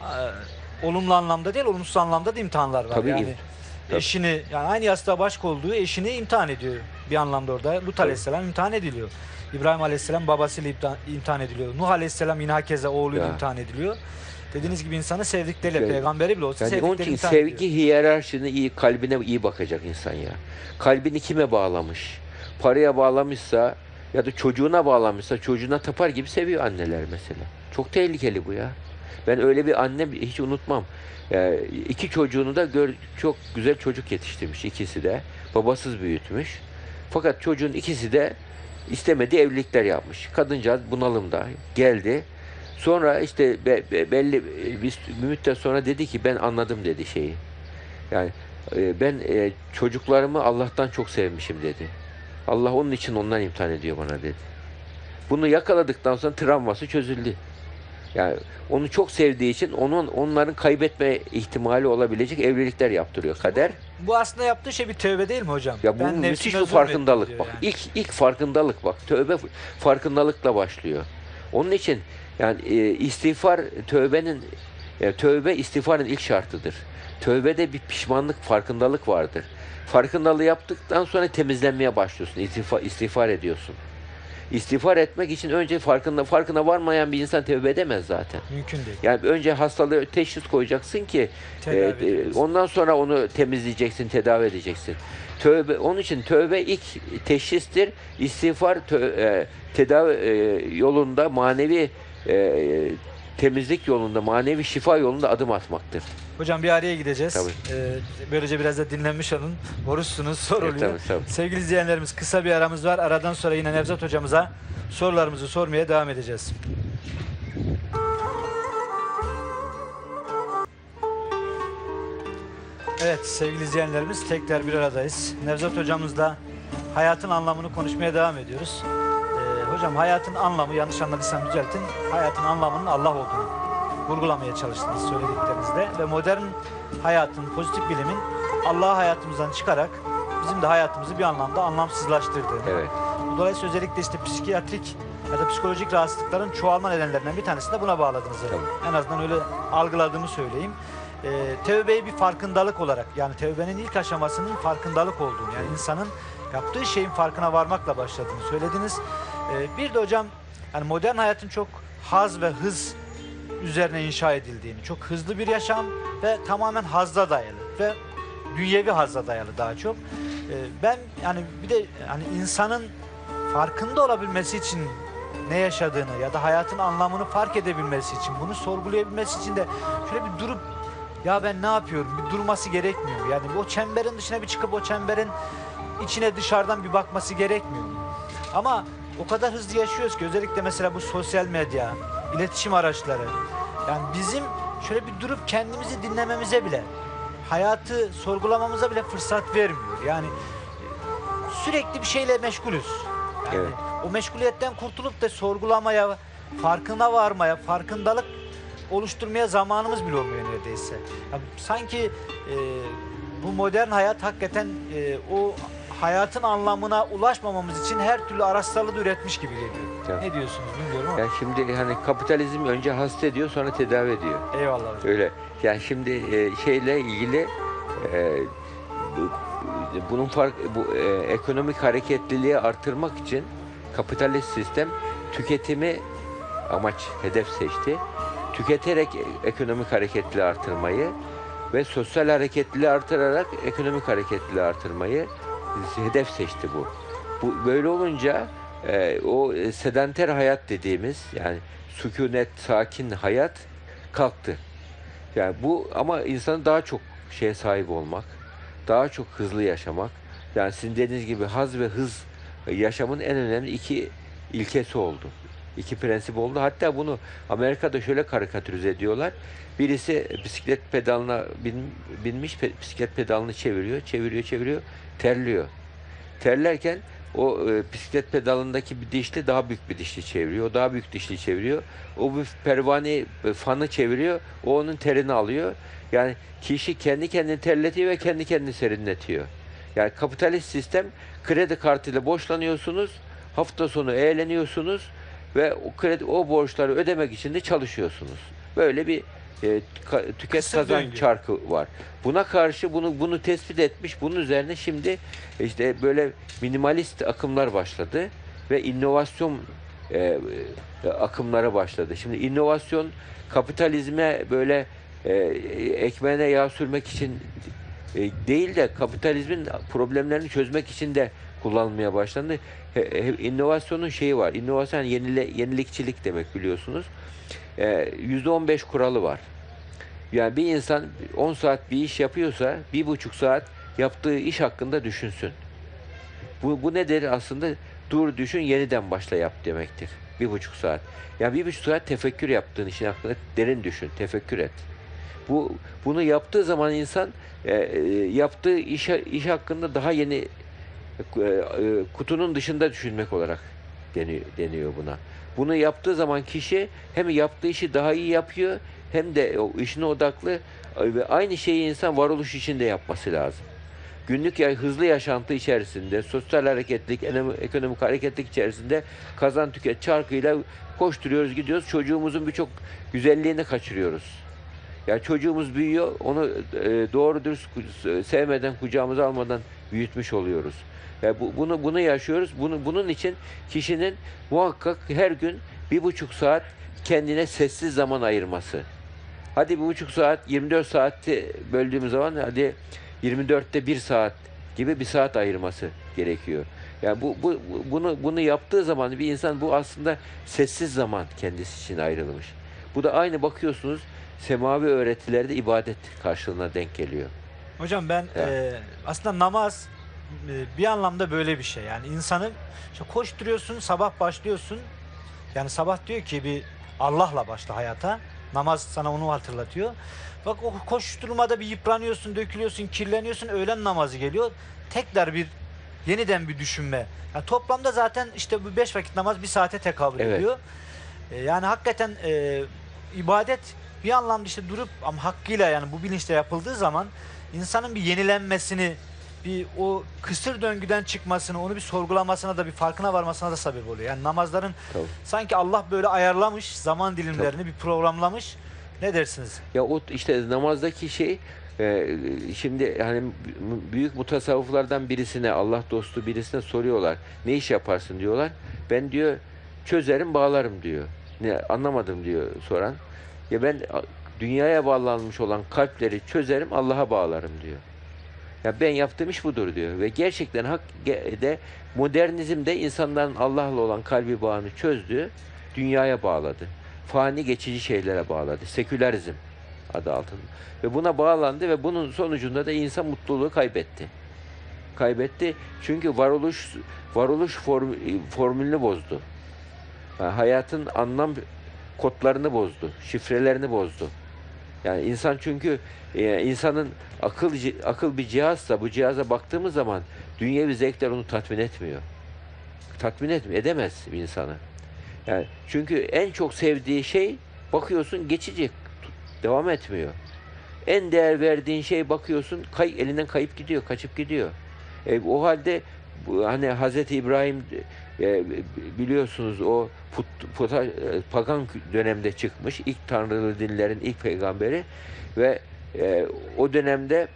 olumlu anlamda değil, olumsuz anlamda da imtihanlar var. Tabii yani ki. Tabii. eşini, yani aynı yastığa baş koyduğu eşini imtihan ediyor bir anlamda orada. Lut Aleyhisselam imtihan ediliyor. İbrahim Aleyhisselam babasıyla imtihan ediliyor. Nuh Aleyhisselam yine hakeza oğluyla Ya. imtihan ediliyor. Dediğiniz gibi insanı sevdikleriyle, Yani- peygamberi bile olsa Yani onun sevdikleriyle için imtihan sevgi ediyor. hiyerarşisini kalbine iyi bakacak insan ya. Kalbini kime bağlamış? Paraya bağlamışsa ya da çocuğuna bağlamışsa çocuğuna tapar gibi seviyor anneler mesela. Çok tehlikeli bu ya. Ben öyle bir anne hiç unutmam. İki çocuğunu da çok güzel çocuk yetiştirmiş ikisi de. Babasız büyütmüş. Fakat çocuğun ikisi de istemediği evlilikler yapmış. Kadıncağız bunalımda geldi. Sonra işte belli bir müddet sonra dedi ki ben anladım dedi şeyi. Yani ben çocuklarımı Allah'tan çok sevmişim dedi. Allah onun için ondan imtihan ediyor bana dedi. Bunu yakaladıktan sonra travması çözüldü. Yani onu çok sevdiği için onların kaybetme ihtimali olabilecek evlilikler yaptırıyor kader. Bu aslında yaptığı şey bir tövbe değil mi hocam? Ya bu Ben müthiş nefsime bir zulmettim farkındalık diyor bak. yani. İlk farkındalık bak. Tövbe farkındalıkla başlıyor. Onun için yani istiğfar tövbe istiğfarın ilk şartıdır. Tövbede bir pişmanlık, farkındalık vardır. Farkındalığı yaptıktan sonra temizlenmeye başlıyorsun. İstiğfar ediyorsun. İstiğfar etmek için önce farkına varmayan bir insan tövbe edemez zaten. Mümkün değil. Yani önce hastalığı teşhis koyacaksın ki Tedavi edeceksin. ondan sonra onu temizleyeceksin, tedavi edeceksin. Onun için tövbe ilk teşhistir. İstiğfar tedavi yolunda manevi temizlik yolunda, manevi şifa yolunda adım atmaktır. Hocam bir araya gideceğiz. Tabii. Böylece biraz da dinlenmiş olun. Oruçsunuz, soruluyor. Tabii. Sevgili izleyenlerimiz, kısa bir aramız var. Aradan sonra yine Nevzat hocamıza sorularımızı sormaya devam edeceğiz. Evet sevgili izleyenlerimiz, tekrar bir aradayız. Nevzat hocamızla hayatın anlamını konuşmaya devam ediyoruz. Hocam hayatın anlamı, yanlış anladıysam düzeltin, hayatın anlamının Allah olduğunu vurgulamaya çalıştınız söylediklerinizde ve modern hayatın, pozitif bilimin Allah'ı hayatımızdan çıkarak bizim de hayatımızı bir anlamda anlamsızlaştırdığını. Evet. Dolayısıyla özellikle işte psikiyatrik ya da psikolojik rahatsızlıkların çoğalma nedenlerinden bir tanesi de buna bağladınız. Tabii. En azından öyle algıladığımı söyleyeyim. Tevbeyi bir farkındalık olarak, yani tevbenin ilk aşamasının farkındalık olduğunu, yani insanın yaptığı şeyin farkına varmakla başladığını söylediniz. Bir de hocam yani modern hayatın çok haz ve hız üzerine inşa edildiğini, çok hızlı bir yaşam ve tamamen hazza dayalı ve dünyevi hazza dayalı daha çok. Ben yani bir de hani insanın farkında olabilmesi için ne yaşadığını ya da hayatın anlamını fark edebilmesi için, bunu sorgulayabilmesi için de şöyle bir durup ya ben ne yapıyorum? Bir durması gerekmiyor mu? Yani o çemberin dışına bir çıkıp o çemberin içine dışarıdan bir bakması gerekmiyor mu? Ama o kadar hızlı yaşıyoruz ki özellikle mesela bu sosyal medya, iletişim araçları. Yani bizim şöyle bir durup kendimizi dinlememize bile, hayatı sorgulamamıza bile fırsat vermiyor. Yani sürekli bir şeyle meşgulüz. Yani Evet. o meşguliyetten kurtulup da sorgulamaya, farkına varmaya, farkındalık oluşturmaya zamanımız bile olmuyor neredeyse. Ya sanki bu modern hayat hakikaten o hayatın anlamına ulaşmamamız için her türlü araçlarla da üretmiş gibi geliyor. Evet. Ne diyorsunuz bilmiyorum ama. Yani şimdi hani kapitalizm önce hasta ediyor, sonra tedavi ediyor. Eyvallah hocam. Öyle. Yani şimdi şeyle ilgili e, bunun ekonomik hareketliliği artırmak için kapitalist sistem tüketimi amaç, hedef seçti. Tüketerek ekonomik hareketliliği artırmayı ve sosyal hareketliliği artırarak ekonomik hareketliliği artırmayı hedef seçti bu. Bu böyle olunca o sedanter hayat dediğimiz yani sükunet, sakin hayat kalktı. Yani bu ama insanın daha çok şeye sahip olmak, daha çok hızlı yaşamak. Yani sizin dediğiniz gibi haz ve hız yaşamın en önemli iki ilkesi oldu. İki prensip oldu. Hatta bunu Amerika'da şöyle karikatürize ediyorlar. Birisi bisiklet pedalına binmiş, bisiklet pedalını çeviriyor, terliyor. Terlerken o bisiklet pedalındaki bir dişli daha büyük bir dişli çeviriyor. O daha büyük dişli çeviriyor. O bir pervane fanı çeviriyor. O onun terini alıyor. Yani kişi kendi kendini terletiyor ve kendi kendini serinletiyor. Yani kapitalist sistem kredi kartıyla borçlanıyorsunuz. Hafta sonu eğleniyorsunuz ve o borçları ödemek için de çalışıyorsunuz. Böyle bir tüket Kısır kazan döngü. çarkı var. Buna karşı bunu tespit etmiş. Bunun üzerine şimdi işte böyle minimalist akımlar başladı ve inovasyon akımları başladı. Şimdi inovasyon kapitalizme böyle ekmeğine yağ sürmek için değil de kapitalizmin problemlerini çözmek için de kullanılmaya başlandı. İnovasyonun şeyi var. İnovasyon yenilikçilik demek biliyorsunuz. %15 kuralı var. Yani bir insan 10 saat bir iş yapıyorsa 1,5 saat yaptığı iş hakkında düşünsün. Bu nedir aslında? Dur düşün yeniden başla yap demektir. 1,5 saat. Yani 1,5 saat tefekkür yaptığın işin hakkında derin düşün, tefekkür et. Bunu yaptığı zaman insan yaptığı iş hakkında daha yeni kutunun dışında düşünmek olarak deniyor buna. Bunu yaptığı zaman kişi hem yaptığı işi daha iyi yapıyor hem de o işine odaklı ve aynı şeyi insan varoluş içinde yapması lazım. Günlük hızlı yaşantı içerisinde, sosyal hareketlilik, ekonomik hareketlilik içerisinde kazan tüket çarkıyla koşturuyoruz, gidiyoruz. Çocuğumuzun birçok güzelliğini kaçırıyoruz. Yani çocuğumuz büyüyor, onu doğru dürüst sevmeden, kucağımıza almadan büyütmüş oluyoruz. Yani bunu yaşıyoruz. Bunun için kişinin muhakkak her gün 1,5 saat kendine sessiz zaman ayırması. Hadi 1,5 saat, 24 saati böldüğümüz zaman hadi 24'te 1 saat gibi bir saat ayırması gerekiyor. Yani bunu yaptığı zaman bir insan bu aslında sessiz zaman kendisi için ayrılmış. Bu da aynı bakıyorsunuz semavi öğretilerde ibadet karşılığına denk geliyor. Hocam ben Ya. aslında namaz bir anlamda böyle bir şey. Yani insanı işte koşturuyorsun, sabah başlıyorsun. Yani sabah diyor ki bir Allah'la başla hayata. Namaz sana onu hatırlatıyor. Bak o koşturmada bir yıpranıyorsun, dökülüyorsun, kirleniyorsun. Öğlen namazı geliyor. Tekrar bir yeniden bir düşünme. Yani toplamda zaten işte bu 5 vakit namaz bir saate tekabül Evet. ediyor. Yani hakikaten ibadet bir anlamda işte durup ama hakkıyla yani bu bilinçle yapıldığı zaman insanın bir yenilenmesini, bir o kısır döngüden çıkmasını, onu bir sorgulamasına da bir farkına varmasına da sebep oluyor. Yani namazların Tabii. sanki Allah böyle ayarlamış, zaman dilimlerini bir programlamış. Ne dersiniz? Ya o işte namazdaki şey şimdi hani büyük mutasavvıflardan birisine Allah dostu birisine soruyorlar. Ne iş yaparsın diyorlar. Ben diyor çözerim bağlarım diyor. Ne anlamadım diyor soran. Ya ben dünyaya bağlanmış olan kalpleri çözerim Allah'a bağlarım diyor. Ya ben yaptığım iş budur diyor. Ve gerçekten de modernizmde insanların Allah'la olan kalbi bağını çözdü, dünyaya bağladı. Fani geçici şeylere bağladı. Sekülerizm adı altında. Ve buna bağlandı ve bunun sonucunda da insan mutluluğu kaybetti. Kaybetti çünkü varoluş formülünü bozdu. Yani hayatın anlam kodlarını bozdu, şifrelerini bozdu. Yani insan çünkü insanın akıl bir cihazsa bu cihaza baktığımız zaman dünyevi zevkler onu tatmin etmiyor. Tatmin etmiyor, edemez bir insanı. Yani çünkü en çok sevdiği şey bakıyorsun geçici, devam etmiyor. En değer verdiğin şey bakıyorsun elinden kayıp gidiyor, kaçıp gidiyor. O halde hani Hazreti İbrahim biliyorsunuz o pagan dönemde çıkmış ilk tanrılı dinlerin ilk peygamberi ve o dönemde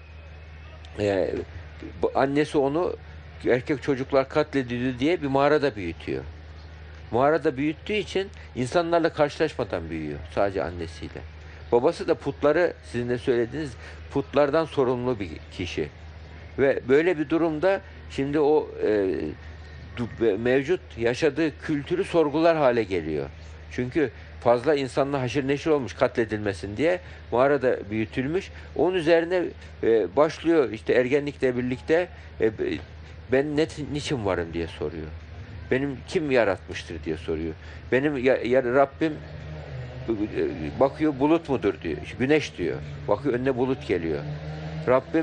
annesi onu erkek çocuklar katledildi diye bir mağarada büyütüyor. Mağarada büyüttüğü için insanlarla karşılaşmadan büyüyor sadece annesiyle. Babası da putları sizin de söylediğiniz putlardan sorumlu bir kişi. Ve böyle bir durumda şimdi o mevcut yaşadığı kültürü sorgular hale geliyor. Çünkü fazla insanla haşır neşir olmuş katledilmesin diye mağarada büyütülmüş. Onun üzerine başlıyor işte ergenlikle birlikte ben niçin varım diye soruyor. Benim kim yaratmıştır diye soruyor. Benim Rabbim bakıyor bulut mudur diyor. Güneş diyor. Bakıyor önüne bulut geliyor. Rabbim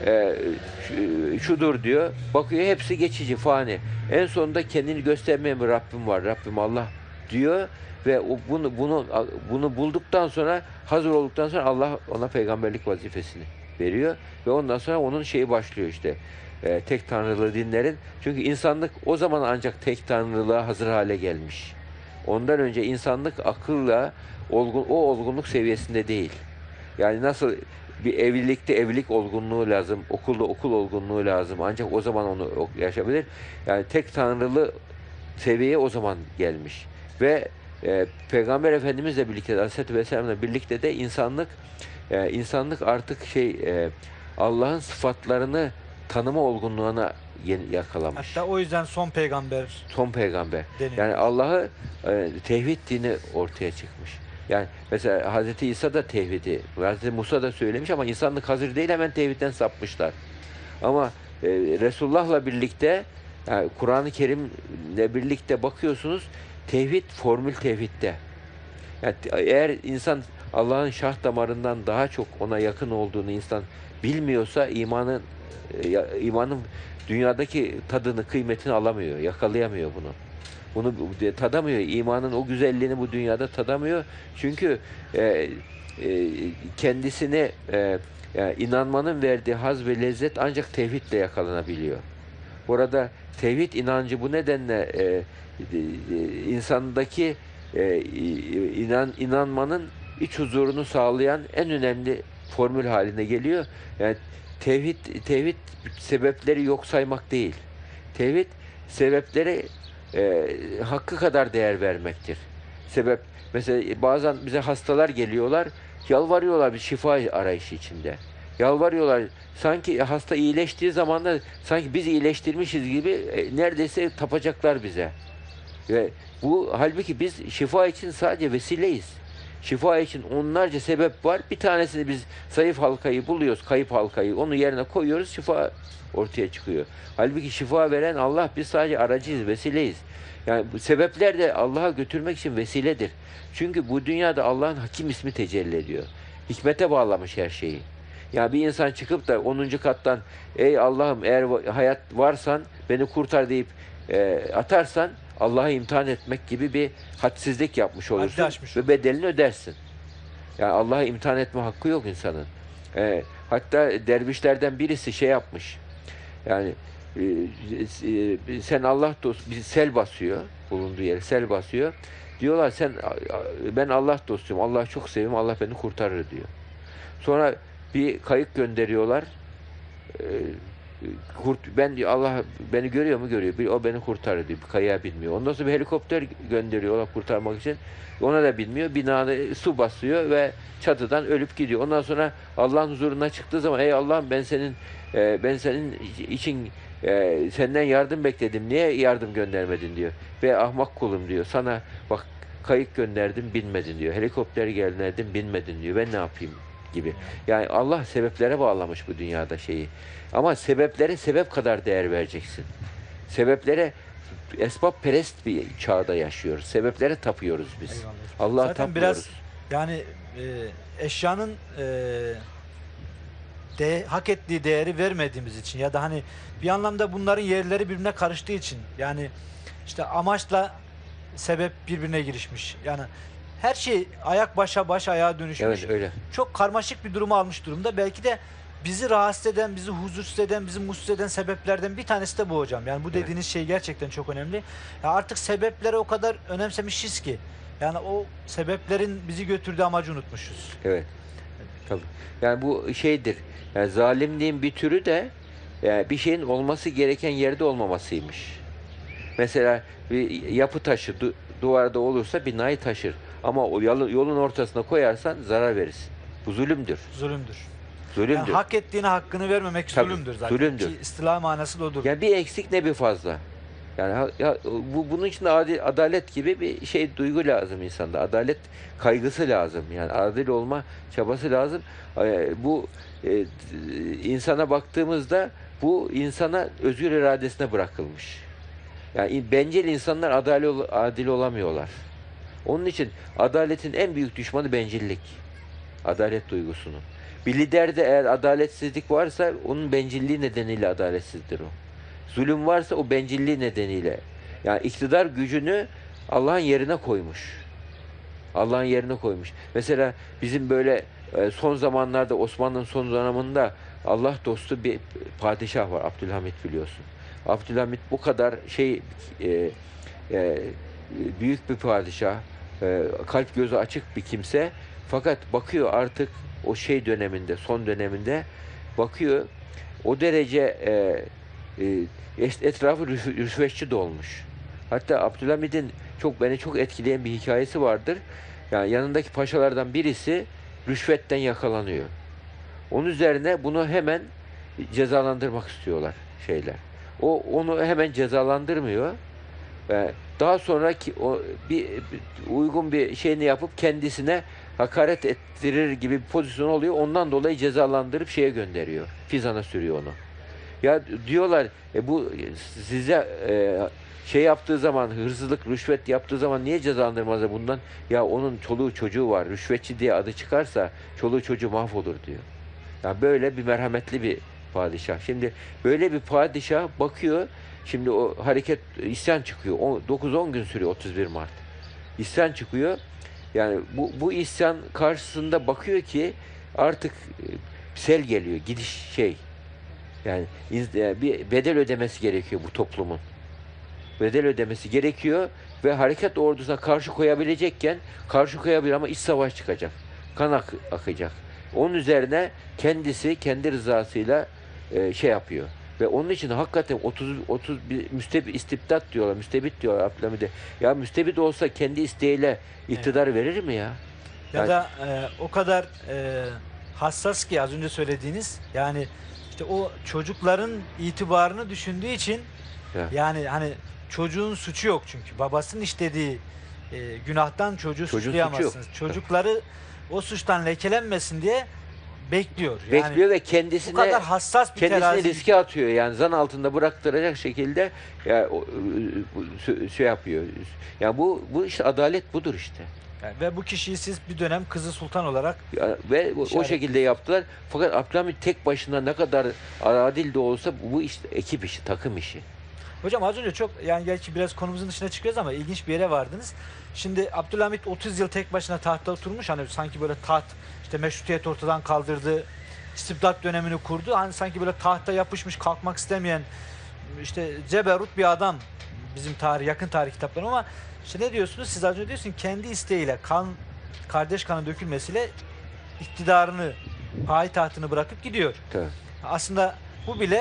şudur diyor. Bakıyor hepsi geçici, fani. En sonunda kendini göstermeyen bir Rabbim var. Rabbim Allah diyor ve bunu bulduktan sonra hazır olduktan sonra Allah ona peygamberlik vazifesini veriyor ve ondan sonra onun şeyi başlıyor işte. Tek tanrılı dinlerin. Çünkü insanlık o zaman ancak tek tanrılığa hazır hale gelmiş. Ondan önce insanlık akılla o olgunluk seviyesinde değil. Yani nasıl bir evlilikte evlilik olgunluğu lazım, okulda okul olgunluğu lazım. Ancak o zaman onu yaşayabilir. Yani tek tanrılı seviyeye o zaman gelmiş. Ve Peygamber Efendimizle birlikte, Aleyhisselatü Vesselam'la birlikte de insanlık artık Allah'ın sıfatlarını tanıma olgunluğuna yakalamış. Hatta o yüzden son peygamber Son peygamber. deniliyor. Yani Allah'ı tevhid dini ortaya çıkmış. Yani mesela Hazreti İsa da tevhidi, Hazreti Musa da söylemiş ama insanlık hazır değil hemen tevhidden sapmışlar. Ama Resulullah'la birlikte yani Kur'an-ı Kerim'le birlikte bakıyorsunuz tevhid formül tevhidde. Yani eğer insan Allah'ın şah damarından daha çok ona yakın olduğunu insan bilmiyorsa imanın dünyadaki tadını, kıymetini alamıyor, yakalayamıyor bunu. Bunu tadamıyor. İmanın o güzelliğini bu dünyada tadamıyor. Çünkü kendisine yani inanmanın verdiği haz ve lezzet ancak tevhidle yakalanabiliyor. Burada tevhid inancı bu nedenle insandaki inanmanın iç huzurunu sağlayan en önemli formül haline geliyor. Yani tevhid sebepleri yok saymak değil. Tevhid sebepleri hakkı kadar değer vermektir. Mesela bazen bize hastalar geliyorlar, yalvarıyorlar bir şifa arayışı içinde. Yalvarıyorlar. Sanki hasta iyileştiği zaman da sanki biz iyileştirmişiz gibi neredeyse tapacaklar bize. Ve halbuki biz şifa için sadece vesileyiz. Şifa için onlarca sebep var. Bir tanesini biz zayıf halkayı buluyoruz, kayıp halkayı. Onu yerine koyuyoruz, şifa ortaya çıkıyor. Halbuki şifa veren Allah, biz sadece aracıyız, vesileyiz. Yani bu sebepler de Allah'a götürmek için vesiledir. Çünkü bu dünyada Allah'ın Hakim ismi tecelli ediyor. Hikmete bağlamış her şeyi. Yani bir insan çıkıp da 10. kattan ey Allah'ım eğer hayat varsan beni kurtar deyip atarsan Allah'ı imtihan etmek gibi bir hadsizlik yapmış olursun ve bedelini ödersin. Yani Allah'ı imtihan etme hakkı yok insanın. Hatta dervişlerden birisi şey yapmış. Yani sen Allah dostu, bir sel basıyor, bulunduğu yere sel basıyor. Diyorlar ben Allah dostuyum, Allah'ı çok seviyorum, Allah beni kurtarır diyor. Sonra bir kayık gönderiyorlar. ben diyor, Allah beni görüyor mu? Görüyor. O beni kurtarır diyor. Bir kayaya binmiyor. Ondan sonra bir helikopter gönderiyorlar kurtarmak için. Ona da bilmiyor. Binada su basıyor ve çatıdan ölüp gidiyor. Ondan sonra Allah'ın huzuruna çıktığı zaman ey Allah'ım ben senin için senden yardım bekledim. Niye yardım göndermedin diyor. Ve ahmak kulum diyor. Sana bak kayık gönderdim binmedin diyor. Helikopter gönderdim binmedin diyor. Ben ne yapayım gibi. Yani Allah sebeplere bağlamış bu dünyada şeyi. Ama sebeplere sebep kadar değer vereceksin. Sebeplere esbab perest bir çağda yaşıyoruz. Sebeplere tapıyoruz biz. Eyvallah. Allah'a Zaten tapmıyoruz. biraz yani eşyanın hak ettiği değeri vermediğimiz için ya da hani bir anlamda bunların yerleri birbirine karıştığı için yani işte amaçla sebep birbirine girişmiş. Yani her şey ayak başa baş ayağa dönüşmüş. Evet öyle. Çok karmaşık bir durumu almış durumda. Belki de bizi rahatsız eden, bizi huzursuz eden, bizi mutsuz eden sebeplerden bir tanesi de bu hocam. Yani bu dediğiniz şey gerçekten çok önemli. Ya artık sebepleri o kadar önemsemişiz ki. Yani o sebeplerin bizi götürdüğü amacı unutmuşuz. Evet. Tabii. Yani bu şeydir. Yani zalimliğin bir türü de yani bir şeyin olması gereken yerde olmamasıymış. Mesela bir yapı taşı duvarda olursa binayı taşır. Ama o yolun ortasına koyarsan zarar verirsin. Bu zulümdür. Zulümdür. Zulümdür. Yani hak ettiğine hakkını vermemek Tabii, zulümdür zaten. zulümdür. Ki istilah manası da odur. Yani bir eksik ne bir fazla. Yani bunun için de adalet gibi bir şey duygu lazım insanda. Adalet kaygısı lazım. Yani adil olma çabası lazım. Bu insana baktığımızda bu insana özgür iradesine bırakılmış. Yani bencil insanlar adil olamıyorlar. Onun için adaletin en büyük düşmanı bencillik. Adalet duygusunun. Bir liderde eğer adaletsizlik varsa onun bencilliği nedeniyle adaletsizdir o. Zulüm varsa o bencilliği nedeniyle. Yani iktidar gücünü Allah'ın yerine koymuş. Allah'ın yerine koymuş. Mesela bizim böyle son zamanlarda Osmanlı'nın son zamanında Allah dostu bir padişah var. Abdülhamit biliyorsun. Abdülhamit bu kadar büyük bir padişah, kalp gözü açık bir kimse. Fakat bakıyor artık o döneminde, son döneminde bakıyor o derece etrafı rüşvetçi dolmuş. Hatta Abdülhamid'in beni çok etkileyen bir hikayesi vardır. Yani yanındaki paşalardan birisi rüşvetten yakalanıyor. Onun üzerine bunu hemen cezalandırmak istiyorlar şeyler. Onu hemen cezalandırmıyor. Daha sonraki uygun bir şeyini yapıp kendisine hakaret ettirir gibi bir pozisyon oluyor. Ondan dolayı cezalandırıp gönderiyor. Fizan'a sürüyor onu. Ya diyorlar bu size yaptığı zaman hırsızlık, rüşvet yaptığı zaman niye cezalandırmaz bundan? Ya onun çoluğu çocuğu var. Rüşvetçi diye adı çıkarsa çoluğu çocuğu mahvolur diyor. Ya böyle bir merhametli bir padişah. Şimdi böyle bir padişah bakıyor. Şimdi o hareket isyan çıkıyor. 9-10 gün sürüyor 31 Mart. İsyan çıkıyor. Yani bu isyan karşısında bakıyor ki artık sel geliyor. Gidiş yani bir bedel ödemesi gerekiyor bu toplumun. Bedel ödemesi gerekiyor ve hareket ordusuna karşı koyabilecekken karşı koyabilir ama iç savaş çıkacak. Kan akacak. Onun üzerine kendisi kendi rızasıyla yapıyor. Ve onun için hakikaten 30 bir istibdat diyorlar, müstebit diyorlar Abdülhamid'e. Ya müstebit olsa kendi isteğiyle iktidar verir mi ya? Ya da o kadar hassas ki az önce söylediğiniz yani işte o çocukların itibarını düşündüğü için yani hani çocuğun suçu yok çünkü babasının işlediği günahtan çocuğu suçlayamazsınız. Çocukları o suçtan lekelenmesin diye bekliyor. Bekliyor ve bu kadar hassas bir terazi riske atıyor. Yani zan altında bıraktıracak şekilde yapıyor. Yani bu işte adalet budur işte. Yani ve bu kişiyi siz bir dönem Kızı Sultan olarak ve o şekilde yaptılar. Fakat Abdülhamit tek başına ne kadar adil de olsa bu işte ekip işi, takım işi. Hocam az önce yani belki biraz konumuzun dışına çıkıyoruz ama ilginç bir yere vardınız. Şimdi Abdülhamit 30 yıl tek başına tahtta oturmuş. Hani sanki böyle taht işte meşrutiyet ortadan kaldırdı. İstibdat dönemini kurdu. Hani sanki böyle tahta yapışmış kalkmak istemeyen işte ceberut bir adam bizim yakın tarih kitapları ama işte ne diyorsunuz? Siz az önce diyorsunuz kendi isteğiyle kardeş kanı dökülmesiyle iktidarını, payitahtını bırakıp gidiyor. Tabii. Aslında bu bile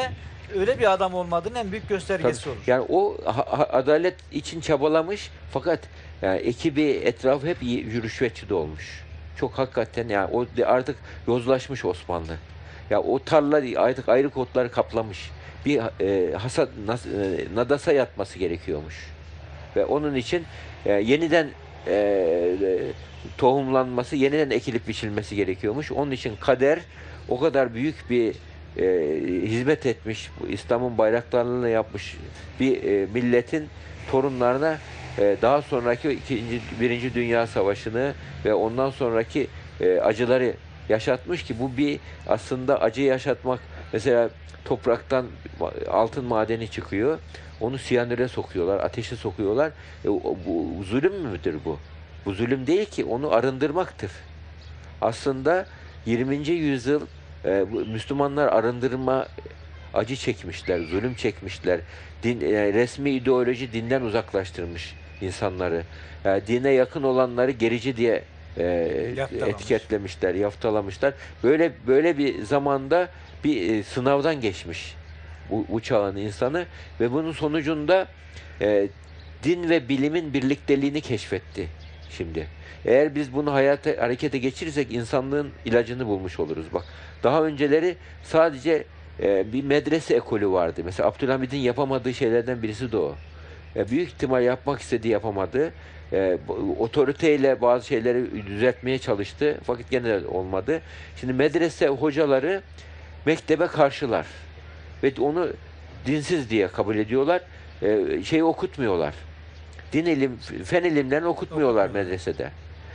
öyle bir adam olmadığının en büyük göstergesi Tabii. olur. Yani o adalet için çabalamış fakat yani ekibi etrafı hep rüşvetçi de olmuş. Çok hakikaten yani o artık yozlaşmış Osmanlı. Ya o tarla artık ayrı kotları kaplamış. Bir hasat nadasa yatması gerekiyormuş. Ve onun için yeniden tohumlanması, yeniden ekilip biçilmesi gerekiyormuş. Onun için kader o kadar büyük bir hizmet etmiş, İslam'ın bayraklarını yapmış bir milletin torunlarına daha sonraki Birinci Dünya Savaşı'nı ve ondan sonraki acıları yaşatmış ki bu bir aslında acı yaşatmak. Mesela topraktan altın madeni çıkıyor. Onu siyanüre sokuyorlar, ateşe sokuyorlar. Bu zulüm müdür bu? Bu zulüm değil ki, onu arındırmaktır. Aslında 20. yüzyıl Müslümanlar arındırma acı çekmişler, zulüm çekmişler. Resmi ideoloji dinden uzaklaştırmış insanları. Dine yakın olanları gerici diye etiketlemişler, yaftalamışlar. Böyle bir zamanda bir sınavdan geçmiş bu çağın insanı ve bunun sonucunda din ve bilimin birlikteliğini keşfetti şimdi. Eğer biz bunu harekete geçirirsek insanlığın ilacını bulmuş oluruz. Bak, daha önceleri sadece bir medrese ekolü vardı. Mesela Abdülhamid'in yapamadığı şeylerden birisi de o. Büyük ihtimal yapmak istediği yapamadı. Otoriteyle bazı şeyleri düzeltmeye çalıştı. Fakat gene de olmadı. Şimdi medrese hocaları mektebe karşılar. Ve onu dinsiz diye kabul ediyorlar. Şeyi okutmuyorlar. Fen ilimlerini okutmuyorlar medresede.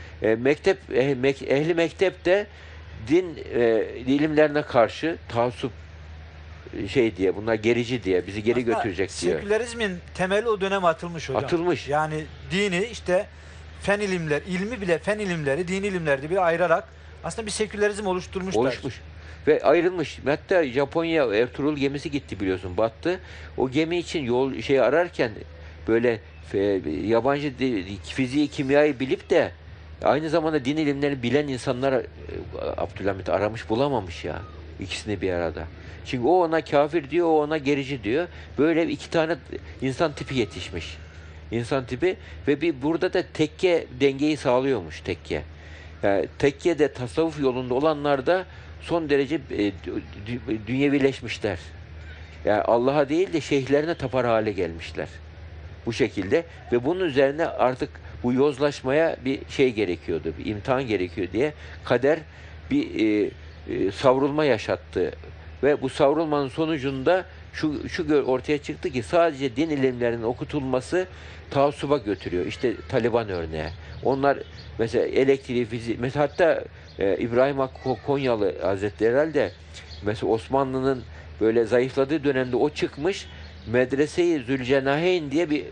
Ehli mektep de din ilimlerine karşı taassup diye, bunlar gerici diye, bizi geri Aslında götürecek diye. sekülerizmin temeli o dönem atılmış hocam. Atılmış. Yani dini işte fen ilimler, ilmi bile fen ilimleri, dini ilimleri diye bir ayırarak aslında bir sekülerizm oluşturmuşlar. Oluşmuş. Ve ayrılmış. Hatta Japonya Ertuğrul gemisi gitti biliyorsun, battı. O gemi için yol ararken böyle yabancı fiziği, kimyayı bilip de aynı zamanda din ilimlerini bilen insanlar Abdülhamit aramış, bulamamış ya. İkisini bir arada. Çünkü o ona kafir diyor, o ona gerici diyor. Böyle iki tane insan tipi yetişmiş. İnsan tipi ve burada da tekke dengeyi sağlıyormuş tekke. Yani tekkede tasavvuf yolunda olanlar da son derece dünyevileşmişler. Yani Allah'a değil de şeyhlerine tapar hale gelmişler. Bu şekilde ve bunun üzerine artık bu yozlaşmaya bir şey gerekiyordu, bir imtihan gerekiyor diye kader bir savrulma yaşattı. Ve bu savrulmanın sonucunda şu ortaya çıktı ki sadece din ilimlerinin okutulması taassuba götürüyor. İşte Taliban örneği. Onlar mesela elektriği, fiziği, mesela hatta İbrahim Hakkı Konyalı Hazretleri herhalde mesela Osmanlı'nın böyle zayıfladığı dönemde o çıkmış, Medrese-i Zülcenaheyn diye bir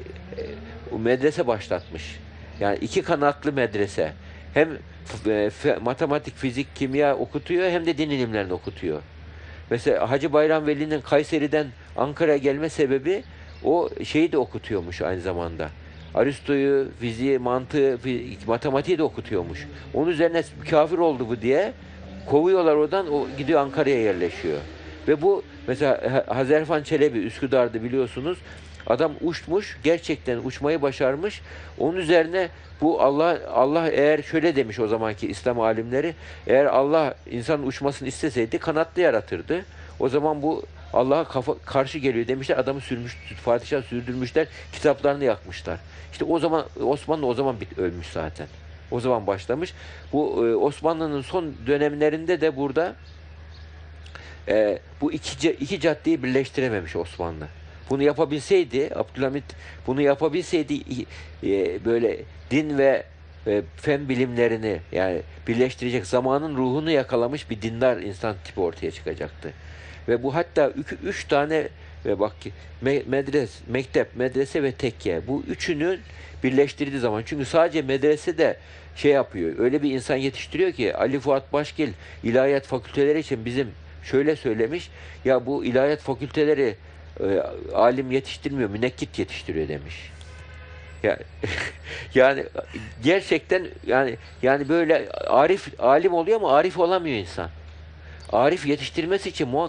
medrese başlatmış. Yani iki kanatlı medrese. Hem matematik, fizik, kimya okutuyor hem de din ilimlerini okutuyor. Mesela Hacı Bayram Veli'nin Kayseri'den Ankara'ya gelme sebebi o şeyi de okutuyormuş aynı zamanda. Aristo'yu, fiziği, mantığı, matematiği de okutuyormuş. Onun üzerine kafir oldu bu diye kovuyorlar oradan, o gidiyor Ankara'ya yerleşiyor. Ve bu mesela Hazarfen Çelebi Üsküdar'da biliyorsunuz, adam uçmuş, gerçekten uçmayı başarmış. Onun üzerine bu Allah eğer şöyle demiş o zamanki İslam alimleri, eğer Allah insanın uçmasını isteseydi kanatlı yaratırdı. O zaman bu Allah'a karşı geliyor demişler. Adamı padişah sürdürmüşler. Kitaplarını yakmışlar. İşte o zaman Osmanlı o zaman ölmüş zaten. O zaman başlamış. Bu Osmanlı'nın son dönemlerinde de burada bu iki caddeyi birleştirememiş Osmanlı. Bunu yapabilseydi, Abdülhamit bunu yapabilseydi böyle din ve fen bilimlerini yani birleştirecek, zamanın ruhunu yakalamış bir dindar insan tipi ortaya çıkacaktı. Ve bu hatta üç tane bak ki mektep, medrese ve tekke, bu üçünü birleştirdiği zaman, çünkü sadece medrese de şey yapıyor, öyle bir insan yetiştiriyor ki Ali Fuat Başgil ilahiyat fakülteleri için bizim şöyle söylemiş, ya bu ilahiyat fakülteleri alim yetiştirmiyor, münekkit yetiştiriyor demiş. Ya, yani gerçekten yani böyle alim oluyor ama arif olamıyor insan. Arif yetiştirmesi için muhakkak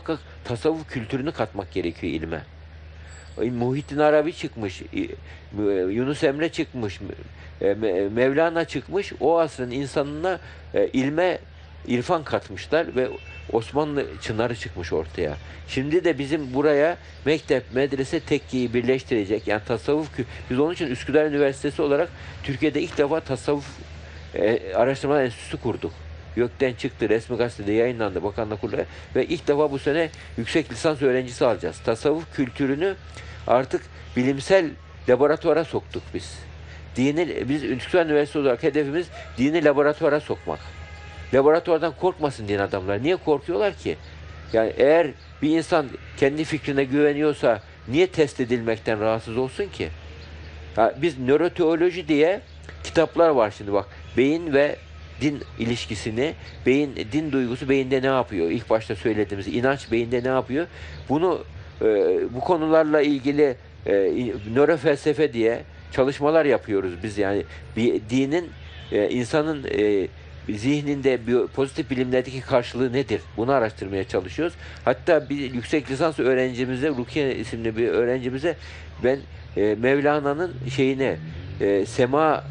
tasavvuf kültürünü katmak gerekiyor ilme. Muhittin Arabi çıkmış, Yunus Emre çıkmış, Mevlana çıkmış. O asrın insanına ilme irfan katmışlar ve Osmanlı çınarı çıkmış ortaya. Şimdi de bizim buraya mektep, medrese, tekkeyi birleştirecek. Yani biz onun için Üsküdar Üniversitesi olarak Türkiye'de ilk defa tasavvuf araştırma enstitüsü kurduk. Gökten çıktı, resmi gazetede yayınlandı, bakanlık kurulu ve ilk defa bu sene yüksek lisans öğrencisi alacağız. Tasavvuf kültürünü artık bilimsel laboratuvara soktuk biz. Biz Üsküdar Üniversitesi olarak hedefimiz dini laboratuvara sokmak. Laboratuvardan korkmasın din adamlar. Niye korkuyorlar ki? Yani eğer bir insan kendi fikrine güveniyorsa niye test edilmekten rahatsız olsun ki? Biz nöroteoloji diye kitaplar var şimdi bak. Beyin ve din ilişkisini, din duygusu beyinde ne yapıyor? İlk başta söylediğimiz inanç beyinde ne yapıyor? Bunu bu konularla ilgili nörofelsefe diye çalışmalar yapıyoruz biz. Yani bir dinin insanın zihninde pozitif bilimlerdeki karşılığı nedir? Bunu araştırmaya çalışıyoruz. Hatta bir yüksek lisans öğrencimize, Rukiye isimli bir öğrencimize ben Mevlana'nın sema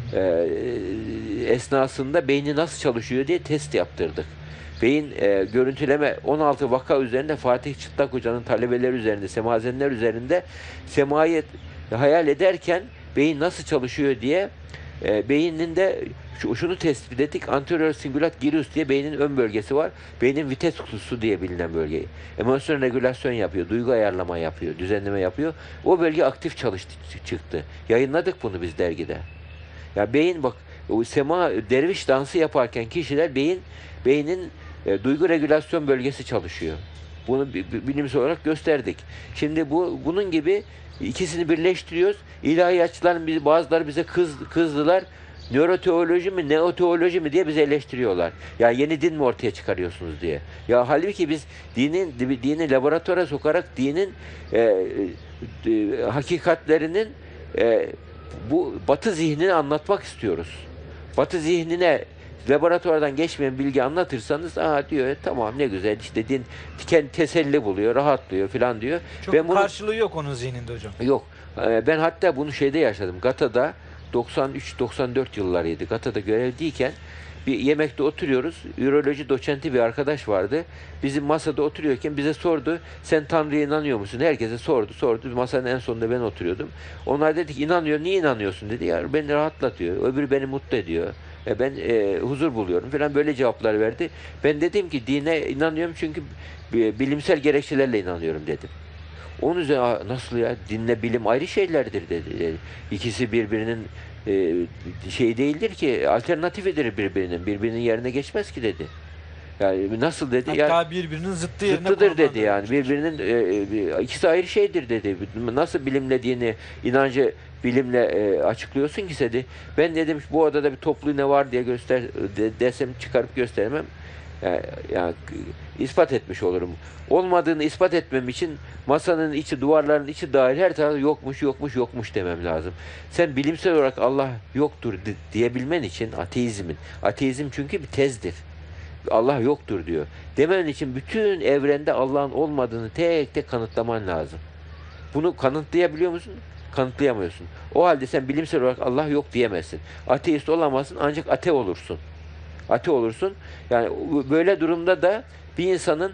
esnasında beyni nasıl çalışıyor diye test yaptırdık. Beyin görüntüleme 16 vaka üzerinde Fatih Çıtlak Hoca'nın talebeleri üzerinde, semazenler üzerinde semayı hayal ederken beyin nasıl çalışıyor diye beyninde şunu tespit ettik. Anterior cingulate gyrus diye beynin ön bölgesi var. Beynin vites kutusu diye bilinen bölgeyi. Emosyon regülasyon yapıyor, duygu ayarlama yapıyor, düzenleme yapıyor. O bölge aktif çıktı. Yayınladık bunu biz dergide. Ya beyin bak o derviş dansı yaparken kişiler beynin duygu regülasyon bölgesi çalışıyor. Bunu bilimsel olarak gösterdik. Şimdi bunun gibi ikisini birleştiriyoruz. İlahiyatçıların bazıları bize kızdılar. Nöroteoloji mi, neoteoloji mi diye bizi eleştiriyorlar. Ya yeni din mi ortaya çıkarıyorsunuz diye. Ya halbuki biz dini laboratuvara sokarak dinin hakikatlerinin bu Batı zihnini anlatmak istiyoruz. Batı zihnine laboratuvardan geçmeyen bilgi anlatırsanız diyor tamam ne güzel işte din teselli buluyor, rahatlıyor falan diyor. Çok karşılığı yok onun zihninde hocam. Yok. Ben hatta bunu yaşadım. GATA'da 93-94 yıllarıydı. GATA'da görevliyken bir yemekte oturuyoruz. Üroloji doçenti bir arkadaş vardı. Bizim masada oturuyorken bize sordu. Sen Tanrı'ya inanıyor musun? Herkese sordu. Masanın en sonunda ben oturuyordum. Onlar dedik inanıyor. Niye inanıyorsun dedi. Ya beni rahatlatıyor. Öbürü beni mutlu ediyor. Ben huzur buluyorum falan böyle cevaplar verdi. Ben dedim ki dine inanıyorum çünkü bilimsel gerekçelerle inanıyorum dedim. Onun üzerine nasıl ya dinle bilim ayrı şeylerdir dedi. İkisi birbirinin değildir ki alternatifidir birbirinin yerine geçmez ki dedi. Yani nasıl dedi? Hatta birbirinin zıttıdır dedi yani. Birbirinin ikisi ayrı şeydir dedi. Nasıl bilimle dini, inancı bilimle açıklıyorsun ki dedi. Ben dedim bu odada bir toplu ne var diye desem çıkarıp göstermem. Yani ispat etmiş olurum. Olmadığını ispat etmem için masanın içi, duvarların içi dahil her tarafta yokmuş demem lazım. Sen bilimsel olarak Allah yoktur diyebilmen için ateizm çünkü bir tezdir. Allah yoktur diyor. Demen için bütün evrende Allah'ın olmadığını tek tek kanıtlaman lazım. Bunu kanıtlayabiliyor musun? Kanıtlayamıyorsun. O halde sen bilimsel olarak Allah yok diyemezsin. Ateist olamazsın ancak ate olursun. Yani böyle durumda da bir insanın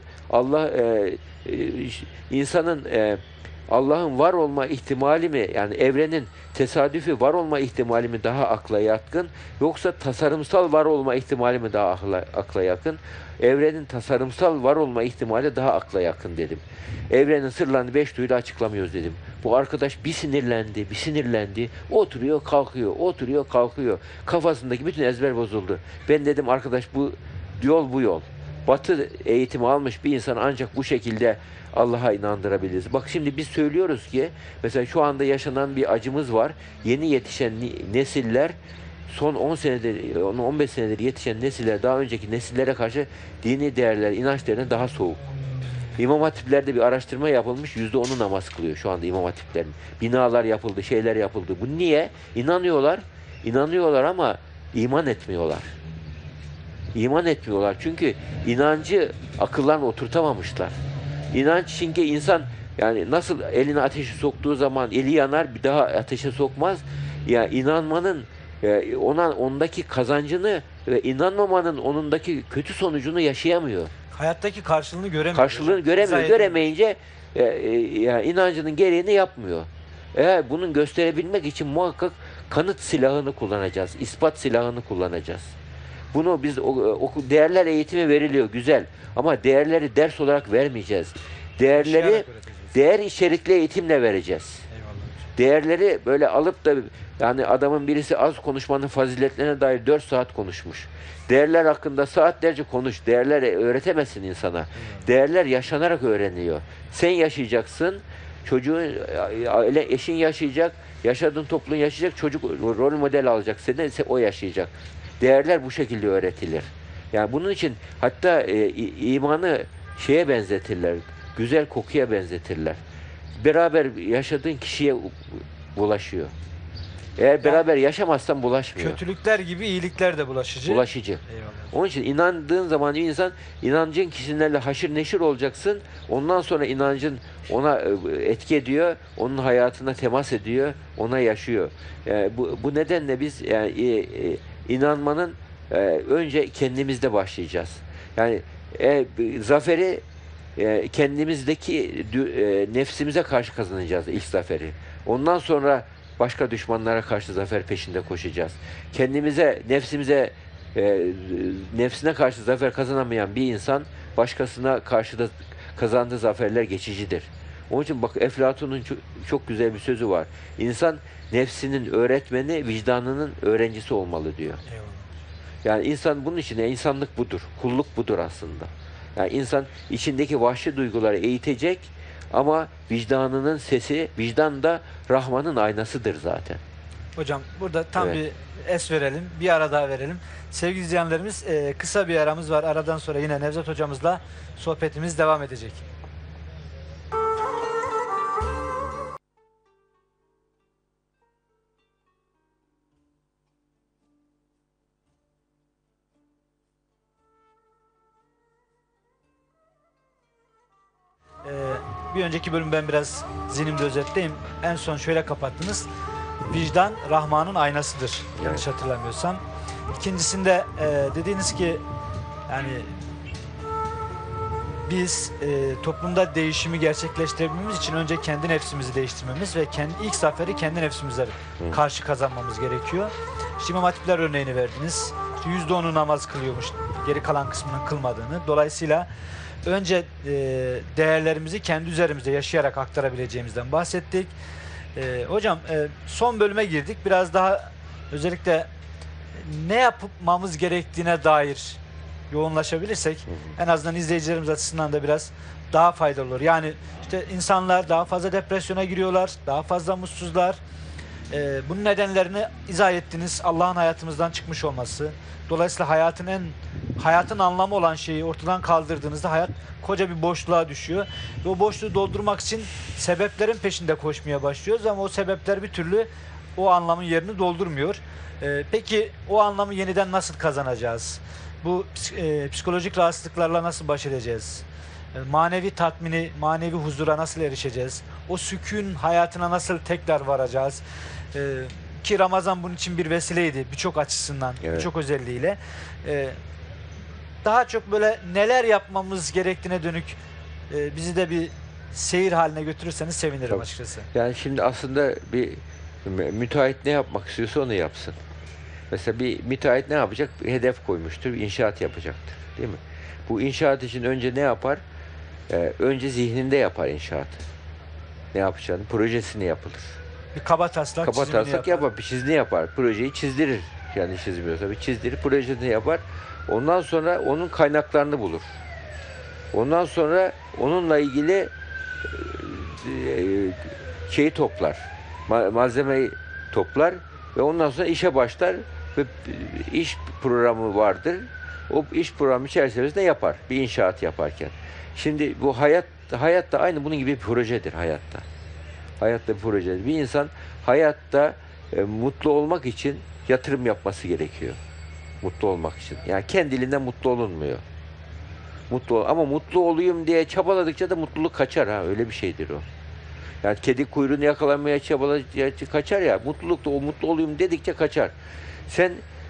Allah'ın var olma ihtimali mi yani evrenin tesadüfi var olma ihtimali mi daha akla yatkın yoksa tasarımsal var olma ihtimali mi daha akla yakın? Evrenin tasarımsal var olma ihtimali daha akla yakın dedim. Evrenin sırlarını 5 duyuyla açıklamıyoruz dedim. Bu arkadaş bir sinirlendi. Oturuyor kalkıyor. Kafasındaki bütün ezber bozuldu. Ben dedim arkadaş bu yol. Batı eğitimi almış bir insan ancak bu şekilde Allah'a inandırabiliriz. Bak şimdi biz söylüyoruz ki mesela şu anda yaşanan bir acımız var. Yeni yetişen nesiller son 10 senedir, 15 senedir yetişen nesiller daha önceki nesillere karşı dini değerler, inanç değerlerine daha soğuk. İmam Hatiplerde bir araştırma yapılmış. %10'u namaz kılıyor şu anda İmam Hatiplerin. Binalar yapıldı, şeyler yapıldı. Bu niye? İnanıyorlar ama iman etmiyorlar. İman etmiyorlar çünkü inancı akıllarına oturtamamışlar. İnanç çünkü insan yani nasıl eline ateşi soktuğu zaman eli yanar bir daha ateşe sokmaz. Yani inanmanın ondaki kazancını ve inanmamanın onundaki kötü sonucunu yaşayamıyor. Hayattaki karşılığını göremiyor. Karşılığını göremiyor. İzah edemiyor. Göremeyince yani inancının gereğini yapmıyor. Eğer bunun gösterebilmek için muhakkak kanıt silahını kullanacağız. İspat silahını kullanacağız. Bunu biz değerler eğitimi veriliyor güzel ama değerleri ders olarak vermeyeceğiz. Değerleri Yaşayarak öğreteceğiz. değer içerikli eğitimle vereceğiz. Eyvallah hocam. Değerleri böyle alıp da yani adamın birisi az konuşmanın faziletlerine dair 4 saat konuşmuş. Değerler hakkında saatlerce konuş. Değerleri öğretemezsin insana. Değerler yaşanarak öğreniliyor. Sen yaşayacaksın, çocuğun, eşin yaşayacak, yaşadığın toplum yaşayacak, çocuk rol model alacak. Seni o yaşayacak. Değerler bu şekilde öğretilir. Yani bunun için hatta imanı şeye benzetirler. Güzel kokuya benzetirler. Beraber yaşadığın kişiye bulaşıyor. Eğer beraber yaşamazsan bulaşmıyor. Kötülükler gibi iyilikler de bulaşıcı. Bulaşıcı. Eyvallah. Onun için inandığın zaman bir insan inancın kişilerle haşır neşir olacaksın. Ondan sonra inancın ona etki ediyor. Onun hayatına temas ediyor. Ona yaşıyor. Bu nedenle biz yani inanmanın önce kendimizde başlayacağız. Yani zaferi kendimizdeki nefsimize karşı kazanacağız ilk zaferi. Ondan sonra başka düşmanlara karşı zafer peşinde koşacağız. Kendimize, nefsine karşı zafer kazanamayan bir insan başkasına karşı da kazandığı zaferler geçicidir. Onun için bak Eflatun'un çok güzel bir sözü var. İnsan nefsinin öğretmeni, vicdanının öğrencisi olmalı diyor. Eyvallah. Yani insan bunun için insanlık budur. Kulluk budur aslında. Yani insan içindeki vahşi duyguları eğitecek ama vicdanının sesi, vicdan da Rahman'ın aynasıdır zaten. Hocam burada tam Evet. bir es verelim, bir ara daha verelim. Sevgili izleyenlerimiz kısa bir aramız var. Aradan sonra yine Nevzat hocamızla sohbetimiz devam edecek. Bir önceki bölüm ben biraz zihnimde özetleyeyim. En son şöyle kapattınız. Vicdan Rahman'ın aynasıdır. Yanlış hatırlamıyorsam. İkincisinde dediğiniz ki yani biz toplumda değişimi gerçekleştirebilmemiz için önce kendi nefsimizi değiştirmemiz ve ilk zaferi kendi nefsimize karşı kazanmamız gerekiyor. İşte İmam Hatipler örneğini verdiniz. İşte %10'u namaz kılıyormuş, geri kalan kısmının kılmadığını. Dolayısıyla önce değerlerimizi kendi üzerimizde yaşayarak aktarabileceğimizden bahsettik. Hocam son bölüme girdik. Biraz daha özellikle ne yapmamız gerektiğine dair yoğunlaşabilirsek en azından izleyicilerimiz açısından da biraz daha faydalı olur. Yani işte insanlar daha fazla depresyona giriyorlar, daha fazla mutsuzlar. Bunun nedenlerini izah ettiniz. Allah'ın hayatımızdan çıkmış olması. Dolayısıyla hayatın anlamı olan şeyi ortadan kaldırdığınızda hayat koca bir boşluğa düşüyor. Ve o boşluğu doldurmak için sebeplerin peşinde koşmaya başlıyoruz ama o sebepler bir türlü o anlamın yerini doldurmuyor. Peki o anlamı yeniden nasıl kazanacağız? Bu psikolojik rahatsızlıklarla nasıl baş edeceğiz? Manevi tatmini, manevi huzura nasıl erişeceğiz? O sükun hayatına nasıl tekrar varacağız? Ki Ramazan bunun için bir vesileydi birçok açısından, Evet. birçok özelliğiyle. Daha çok böyle neler yapmamız gerektiğine dönük bizi de bir seyir haline götürürseniz sevinirim Tabii. açıkçası. Yani şimdi aslında bir müteahhit ne yapmak istiyorsa onu yapsın. Mesela bir müteahhit ne yapacak? Bir hedef koymuştur, bir inşaat yapacaktır. Değil mi? Bu inşaat için önce ne yapar? Önce zihninde yapar inşaatı. Ne yapacağını, projesini yapılır. Bir kaba taslak çizimini Kapatasak yapar, bir çizini yapar. Projeyi çizdirir. Yani çizmiyorsa bir çizdirir, projesini yapar. Ondan sonra onun kaynaklarını bulur. Ondan sonra onunla ilgili şeyi toplar. Malzemeyi toplar ve ondan sonra işe başlar ve iş programı vardır. O iş programı çerçevesinde yapar. Bir inşaat yaparken. Şimdi bu hayat da aynı bunun gibi bir projedir hayatta. Hayatta bir projedir. Bir insan hayatta mutlu olmak için yatırım yapması gerekiyor. Mutlu olmak için. Yani kendiliğinden mutlu olunmuyor. Ama mutlu olayım diye çabaladıkça da mutluluk kaçar ha. Öyle bir şeydir o. Yani kedi kuyruğunu yakalamaya çabaladıkça kaçar ya. Mutluluk da o mutlu olayım dedikçe kaçar. Sen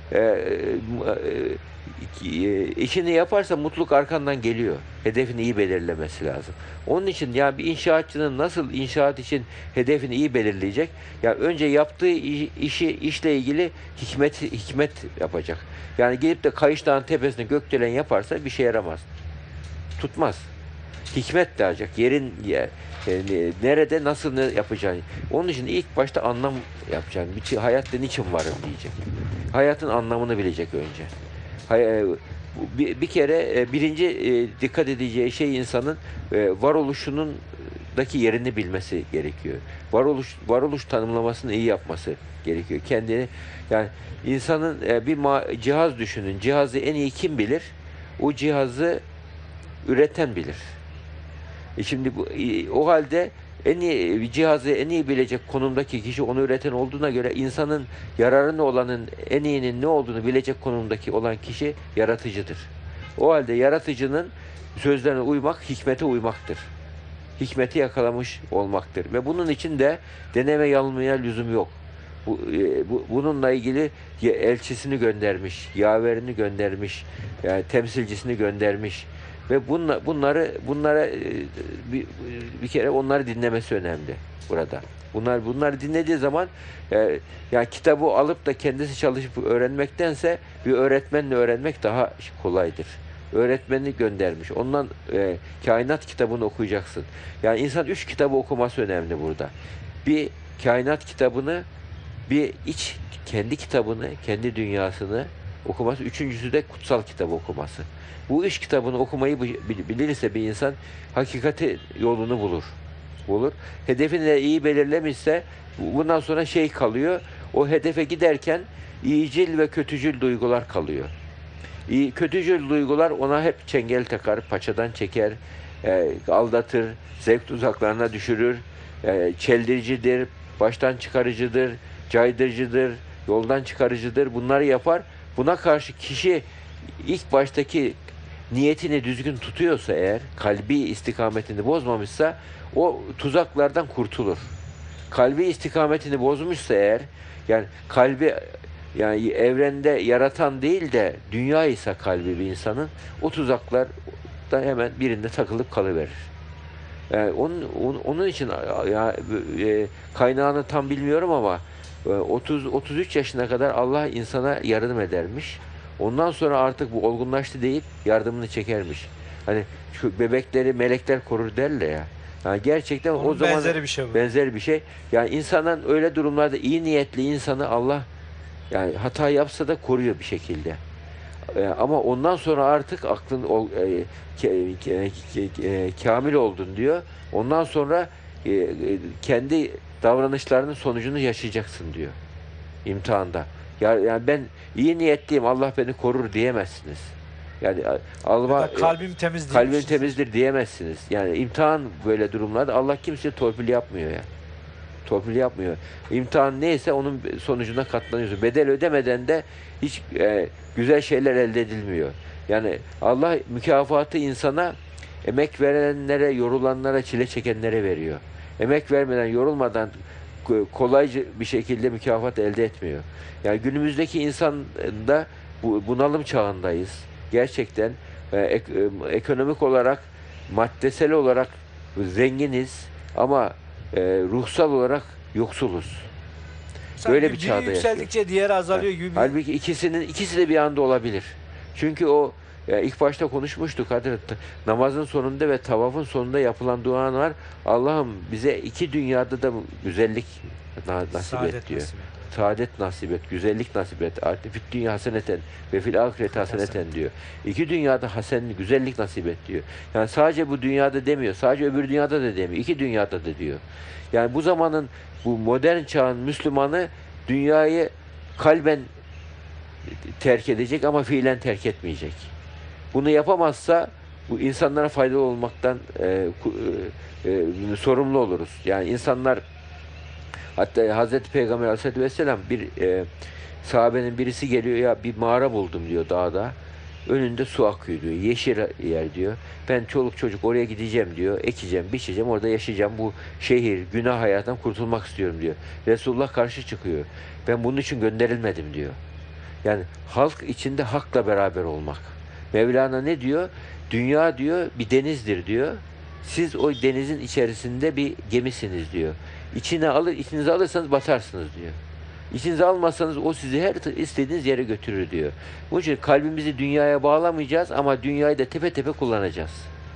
işini yaparsa mutluluk arkandan geliyor. Hedefini iyi belirlemesi lazım. Onun için ya bir inşaatçının nasıl inşaat için hedefini iyi belirleyecek? Ya önce yaptığı işle ilgili hikmet yapacak. Yani gelip de Kayış Dağı'nın tepesine gökdelen yaparsa bir şey yaramaz. Tutmaz. Hikmet diyecek. Nerede nasıl ne yapacağını. Onun için ilk başta anlam yapacaksın. Hayatta niçin varım diyecek. Hayatın anlamını bilecek önce. Bir kere birinci dikkat edeceği şey insanın varoluşunun daki yerini bilmesi gerekiyor. Varoluş tanımlamasını iyi yapması gerekiyor. Kendini yani insanın bir cihaz düşünün. Cihazı en iyi kim bilir? O cihazı üreten bilir. Şimdi o halde bir cihazı en iyi bilecek konumdaki kişi onu üreten olduğuna göre insanın yararına olanın en iyinin ne olduğunu bilecek konumdaki olan kişi yaratıcıdır. O halde yaratıcının sözlerine uymak hikmete uymaktır. Hikmeti yakalamış olmaktır. Ve bunun için de deneme yanılmaya lüzum yok. Bununla ilgili elçisini göndermiş, yaverini göndermiş, yani temsilcisini göndermiş. Ve bunlara bir kere onları dinlemesi önemli burada. Bunları dinlediği zaman yani kitabı alıp da kendisi çalışıp öğrenmektense bir öğretmenle öğrenmek daha kolaydır. Öğretmenini göndermiş. Ondan kainat kitabını okuyacaksın. Yani insan 3 kitabı okuması önemli burada. Bir kainat kitabını, bir kendi kitabını, kendi dünyasını okuması. Üçüncüsü de kutsal kitabı okuması. Bu 3 kitabını okumayı bilirse bir insan hakikati yolunu bulur. Hedefini de iyi belirlemişse bundan sonra şey kalıyor. O hedefe giderken iyicil ve kötücül duygular kalıyor. Kötücül duygular ona hep çengel takar, paçadan çeker, aldatır, zevk tuzaklarına düşürür, çeldiricidir, baştan çıkarıcıdır, caydırıcıdır, yoldan çıkarıcıdır. Bunları yapar. Buna karşı kişi ilk baştaki niyetini düzgün tutuyorsa eğer, kalbi istikametini bozmamışsa o tuzaklardan kurtulur. Kalbi istikametini bozmuşsa eğer, yani kalbi yani evrende yaratan değil de dünya ise kalbi bir insanın, o tuzaklar da hemen birinde takılıp kalıverir. Yani onun için kaynağını tam bilmiyorum ama 33 yaşına kadar Allah insana yardım edermiş. Ondan sonra artık bu olgunlaştı deyip yardımını çekermiş. Hani şu bebekleri melekler korur derler ya. Yani gerçekten onun o zaman benzeri bir şey bu. Benzer bir şey. Yani insanın öyle durumlarda iyi niyetli insanı Allah yani hata yapsa da koruyor bir şekilde. Ama ondan sonra artık aklın kamil oldun diyor. Ondan sonra kendi davranışlarının sonucunu yaşayacaksın diyor imtihanda. Yani ben iyi niyetliyim, Allah beni korur diyemezsiniz. Yani kalbim temiz kalbim temizdir diyemezsiniz. Yani imtihan böyle durumlarda Allah kimseye torpil yapmıyor ya. Torpil yapmıyor. İmtihan neyse onun sonucuna katlanıyorsun. Bedel ödemeden de hiç güzel şeyler elde edilmiyor. Yani Allah mükafatı insana emek verenlere, yorulanlara, çile çekenlere veriyor. Emek vermeden, yorulmadan kolayca bir şekilde mükafat elde etmiyor. Yani günümüzdeki insan da bunalım çağındayız. Gerçekten ekonomik olarak, maddesel olarak zenginiz ama ruhsal olarak yoksuluz. Böyle bir çağda yaşıyoruz. Yükseldikçe diğeri azalıyor gibi. Halbuki ikisi de bir anda olabilir. Çünkü o ilk başta konuşmuştuk. Namazın sonunda ve tavafın sonunda yapılan dualar, Allah'ım bize 2 dünyada da güzellik nasip et diyor. Saadet nasip et, güzellik nasip et. Fid dünya haseneten ve fil ahireti haseneten diyor. 2 dünyada güzellik nasip et diyor. Yani sadece bu dünyada demiyor. Sadece öbür dünyada da demiyor. 2 dünyada da diyor. Yani bu zamanın, bu modern çağın Müslümanı dünyayı kalben terk edecek ama fiilen terk etmeyecek. Bunu yapamazsa bu insanlara faydalı olmaktan sorumlu oluruz. Yani insanlar, hatta Hazreti Peygamber Aleyhisselatü Vesselam bir sahabenin birisi geliyor, ya bir mağara buldum diyor dağda. Önünde su akıyor diyor. Yeşil yer diyor. Ben çoluk çocuk oraya gideceğim diyor. Ekeceğim, biçeceğim, orada yaşayacağım. Bu şehir, günah hayattan kurtulmak istiyorum diyor. Resulullah karşı çıkıyor. Ben bunun için gönderilmedim diyor. Yani halk içinde hakla beraber olmak. Mevlana ne diyor? Dünya diyor bir denizdir diyor. Siz o denizin içerisinde bir gemisiniz diyor. İçinize alırsanız batarsınız diyor. İçinize almazsanız o sizi her istediğiniz yere götürür diyor. Bunun için kalbimizi dünyaya bağlamayacağız ama dünyayı da tepe tepe kullanacağız.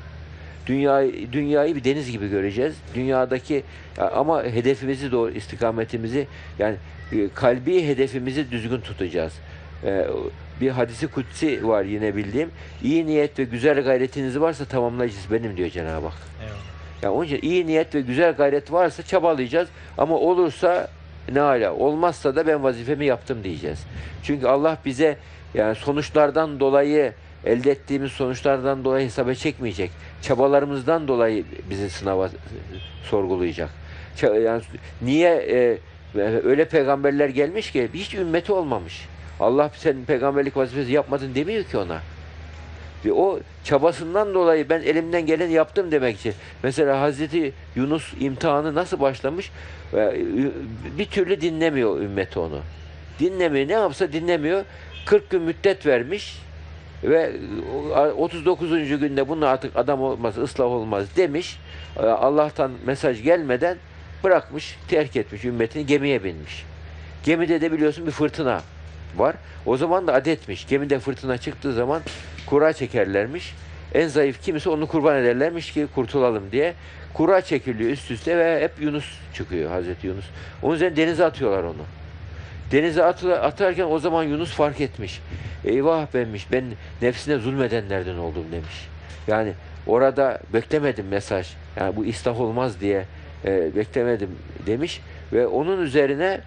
Dünyayı bir deniz gibi göreceğiz. Dünyadaki ama hedefimizi doğru, istikametimizi yani kalbi hedefimizi düzgün tutacağız. Bir hadisi kutsi var yine bildiğim. İyi niyet ve güzel gayretiniz varsa tamamlayıcısı benim diyor Cenab-ı Hak. Eyvallah. Yani onun için iyi niyet ve güzel gayret varsa çabalayacağız ama olursa ne âlâ, olmazsa da ben vazifemi yaptım diyeceğiz. Çünkü Allah bize yani sonuçlardan dolayı elde ettiğimiz sonuçlardan dolayı hesaba çekmeyecek. Çabalarımızdan dolayı bizi sınava sorgulayacak. Yani niye öyle peygamberler gelmiş ki hiç ümmeti olmamış. Allah sen peygamberlik vazifesi yapmadın demiyor ki ona. Ve o çabasından dolayı ben elimden geleni yaptım demek için. Mesela Hazreti Yunus imtihanı nasıl başlamış? Bir türlü dinlemiyor ümmeti onu. Dinlemiyor. Ne yapsa dinlemiyor. 40 gün müddet vermiş ve 39. günde bunun artık adam olmaz, ıslah olmaz demiş. Allah'tan mesaj gelmeden bırakmış, terk etmiş ümmetini, gemiye binmiş. Gemide de biliyorsun bir fırtına var. O zaman da adetmiş. Gemide fırtına çıktığı zaman kura çekerlermiş. En zayıf kimse onu kurban ederlermiş ki kurtulalım diye. Kura çekiliyor üst üste ve hep Yunus çıkıyor, Hazreti Yunus. Onun üzerine denize atıyorlar onu. Denize atarken o zaman Yunus fark etmiş. Eyvah benmiş, ben nefsine zulmedenlerden oldum demiş. Yani orada beklemedim mesaj. Yani bu ıslah olmaz diye beklemedim demiş. Ve onun üzerine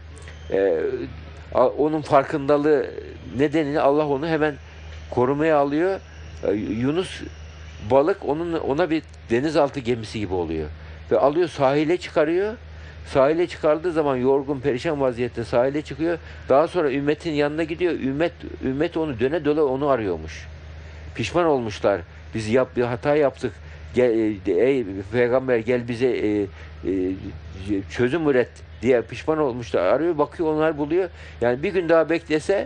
onun farkındalığı nedeniyle Allah onu hemen korumaya alıyor. Yunus balık ona bir denizaltı gemisi gibi oluyor. Ve alıyor sahile çıkarıyor. Sahile çıkardığı zaman yorgun perişan vaziyette sahile çıkıyor. Daha sonra ümmetin yanına gidiyor. Ümmet onu döne döne onu arıyormuş. Pişman olmuşlar. Biz bir hata yaptık. Gel, ey peygamber gel bize çözüm üret diye pişman olmuşlar. Arıyor, bakıyor, onlar buluyor. Yani bir gün daha beklese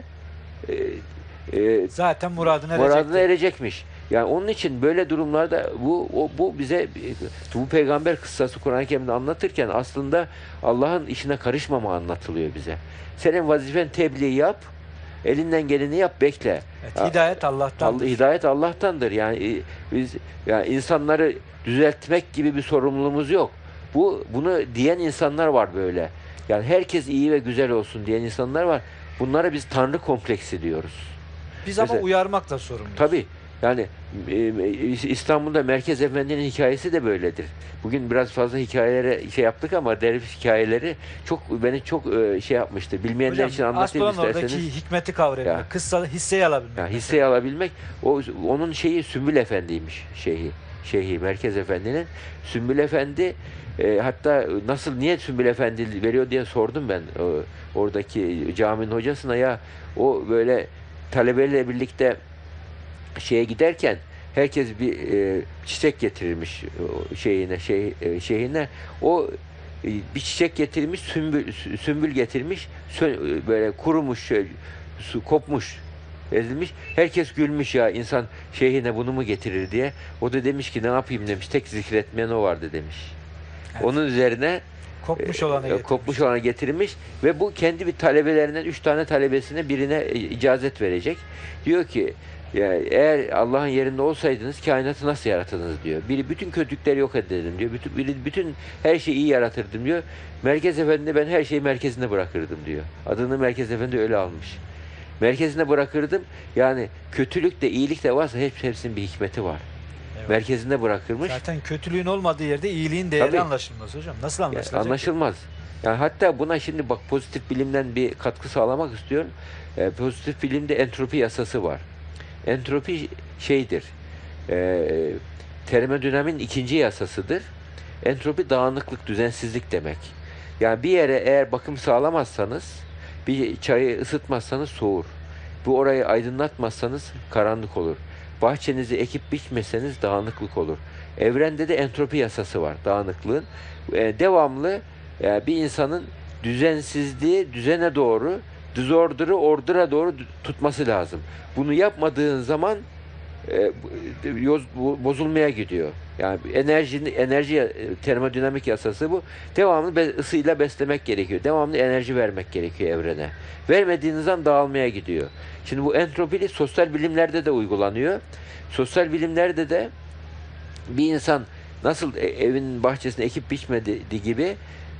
Zaten muradına muradına erecekmiş. Yani onun için böyle durumlarda bu bize bu peygamber kıssası Kur'an-ı Kerim'de anlatırken aslında Allah'ın işine karışmama anlatılıyor bize. Senin vazifen tebliğ yap, elinden geleni yap, bekle. Evet, hidayet Allah'tandır. Hidayet Allah'tandır. Yani biz yani insanları düzeltmek gibi bir sorumluluğumuz yok. Bunu diyen insanlar var böyle. Yani herkes iyi ve güzel olsun diyen insanlar var. Bunlara biz Tanrı kompleksi diyoruz. Biz Mesela, ama uyarmak da sorumluyuz. tabii. Yani İstanbul'da Merkez Efendi'nin hikayesi de böyledir. Bugün biraz fazla hikayelere şey yaptık ama derviş hikayeleri beni çok şey yapmıştır. Bilmeyenler Hocam, için anlatayım asıl olan isterseniz. oradaki hikmeti kavrayabilmek, Ya. kıssalı hisseyi alabilmek. Yani hisseyi alabilmek, onun şeyi Sümbül Efendi'ymiş şeyhi Merkez Efendi'nin. Sümbül Efendi hatta niye Sümbül Efendi veriyor diye sordum ben oradaki caminin hocasına. Ya o böyle talebeyle birlikte şeye giderken herkes bir çiçek getirirmiş şeyine. O bir çiçek getirmiş, sümbül getirmiş, böyle kurumuş, kopmuş, ezilmiş. Herkes gülmüş, ya insan şeyhine bunu mu getirir diye. O da demiş ki ne yapayım demiş. Tek zikretmeyen o vardı demiş. Evet. Onun üzerine Kopmuş olanı getirmiş. kopmuş olanı getirmiş ve bu kendi bir talebelerinden 3 tane talebesine birine icazet verecek. Diyor ki yani eğer Allah'ın yerinde olsaydınız kainatı nasıl yaratırdınız diyor. Biri bütün kötülükleri yok ederdim diyor. Bütün her şeyi iyi yaratırdım diyor. Merkez Efendi'ne ben her şeyi merkezine bırakırdım diyor. Adını Merkez Efendi öyle almış. Merkezine bırakırdım. Yani kötülük de iyilik de varsa hepsinin bir hikmeti var. Evet. Merkezinde bırakırmış. Zaten kötülüğün olmadığı yerde iyiliğin değeri Tabii. anlaşılmaz hocam. Nasıl Yani anlaşılacak? anlaşılmaz. Yani hatta buna şimdi bak pozitif bilimden bir katkı sağlamak istiyorum. Pozitif bilimde entropi yasası var. Entropi şeydir. Termodinamiğin ikinci yasasıdır. Entropi dağınıklık, düzensizlik demek. Yani bir yere eğer bakım sağlamazsanız, bir çayı ısıtmazsanız soğur. Bu orayı aydınlatmazsanız karanlık olur. Bahçenizi ekip biçmeseniz dağınıklık olur. Evrende de entropi yasası var, dağınıklığın. Devamlı bir insanın düzensizliği düzene doğru, disorder'ı order'a doğru tutması lazım. Bunu yapmadığın zaman bozulmaya gidiyor. Yani enerji termodinamik yasası bu. Devamlı ısıyla beslemek gerekiyor. Devamlı enerji vermek gerekiyor evrene. Vermediğiniz zaman dağılmaya gidiyor. Şimdi bu entropili sosyal bilimlerde de uygulanıyor. Sosyal bilimlerde de bir insan nasıl evin bahçesine ekip biçmediği gibi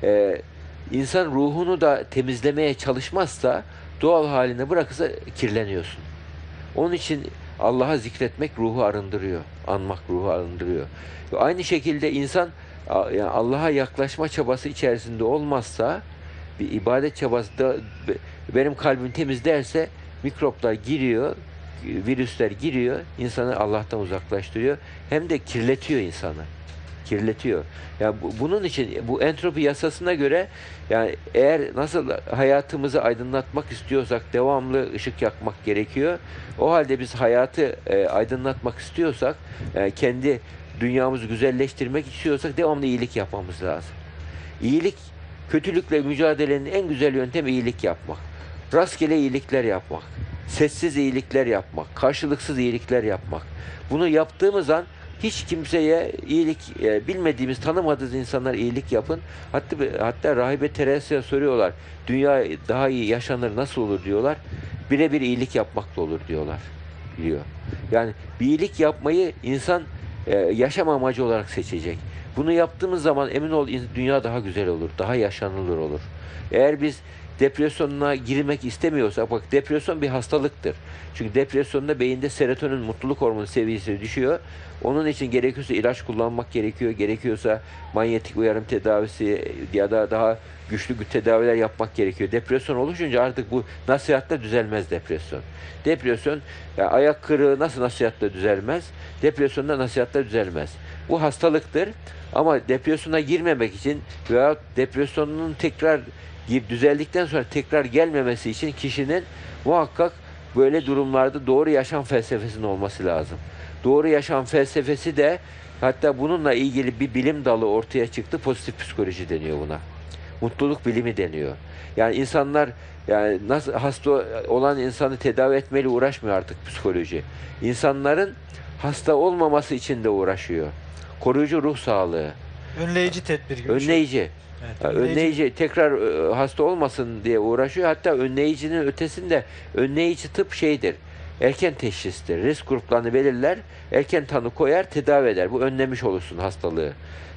insan ruhunu da temizlemeye çalışmazsa, doğal haline bırakırsa kirleniyorsun. Onun için Allah'a zikretmek ruhu arındırıyor. Anmak ruhu arındırıyor. Aynı şekilde insan yani Allah'a yaklaşma çabası içerisinde olmazsa, bir ibadet çabası da benim kalbim temiz derse, mikroplar giriyor, virüsler giriyor, insanı Allah'tan uzaklaştırıyor. Hem de kirletiyor insanı. Kirletiyor. Yani bunun için bu entropi yasasına göre, yani eğer nasıl hayatımızı aydınlatmak istiyorsak devamlı ışık yakmak gerekiyor. O halde biz hayatı aydınlatmak istiyorsak, kendi dünyamızı güzelleştirmek istiyorsak devamlı iyilik yapmamız lazım. İyilik, kötülükle mücadelenin en güzel yöntemi iyilik yapmak. Rastgele iyilikler yapmak. Sessiz iyilikler yapmak. Karşılıksız iyilikler yapmak. Bunu yaptığımız an hiç kimseye iyilik, bilmediğimiz, tanımadığımız insanlara iyilik yapın. Hatta Rahibe Teresa'ya soruyorlar. Dünya daha iyi yaşanır nasıl olur diyorlar. Birebir iyilik yapmakla olur diyorlar. Biliyor. Yani bir iyilik yapmayı insan yaşam amacı olarak seçecek. Bunu yaptığımız zaman emin ol dünya daha güzel olur. Daha yaşanılır olur. Eğer biz depresyona girmek istemiyorsak, bak depresyon bir hastalıktır. Çünkü depresyonda beyinde serotonin, mutluluk hormonu seviyesi düşüyor. Onun için gerekiyorsa ilaç kullanmak gerekiyor. Gerekiyorsa manyetik uyarım tedavisi ya da daha güçlü tedaviler yapmak gerekiyor. Depresyon oluşunca artık bu nasihatla düzelmez depresyon. Depresyon, yani ayak kırığı nasıl nasihatla düzelmez? Depresyonda nasihatla düzelmez. Bu hastalıktır. Ama depresyona girmemek için veya depresyonun tekrar düzeldikten sonra tekrar gelmemesi için kişinin muhakkak böyle durumlarda doğru yaşam felsefesinin olması lazım. Doğru yaşam felsefesi de, hatta bununla ilgili bir bilim dalı ortaya çıktı. Pozitif psikoloji deniyor buna. Mutluluk bilimi deniyor. Yani insanlar, yani nasıl hasta olan insanı tedavi etmeyle uğraşmıyor artık psikoloji. İnsanların hasta olmaması için de uğraşıyor. Koruyucu ruh sağlığı. Önleyici tedbir gibi. Önleyici. Evet, Önleyici, tekrar hasta olmasın diye uğraşıyor. Hatta önleyicinin ötesinde önleyici tıp şeydir. Erken teşhistir. Risk gruplarını belirler, erken tanı koyar, tedavi eder. Bu önlemiş olursun hastalığı.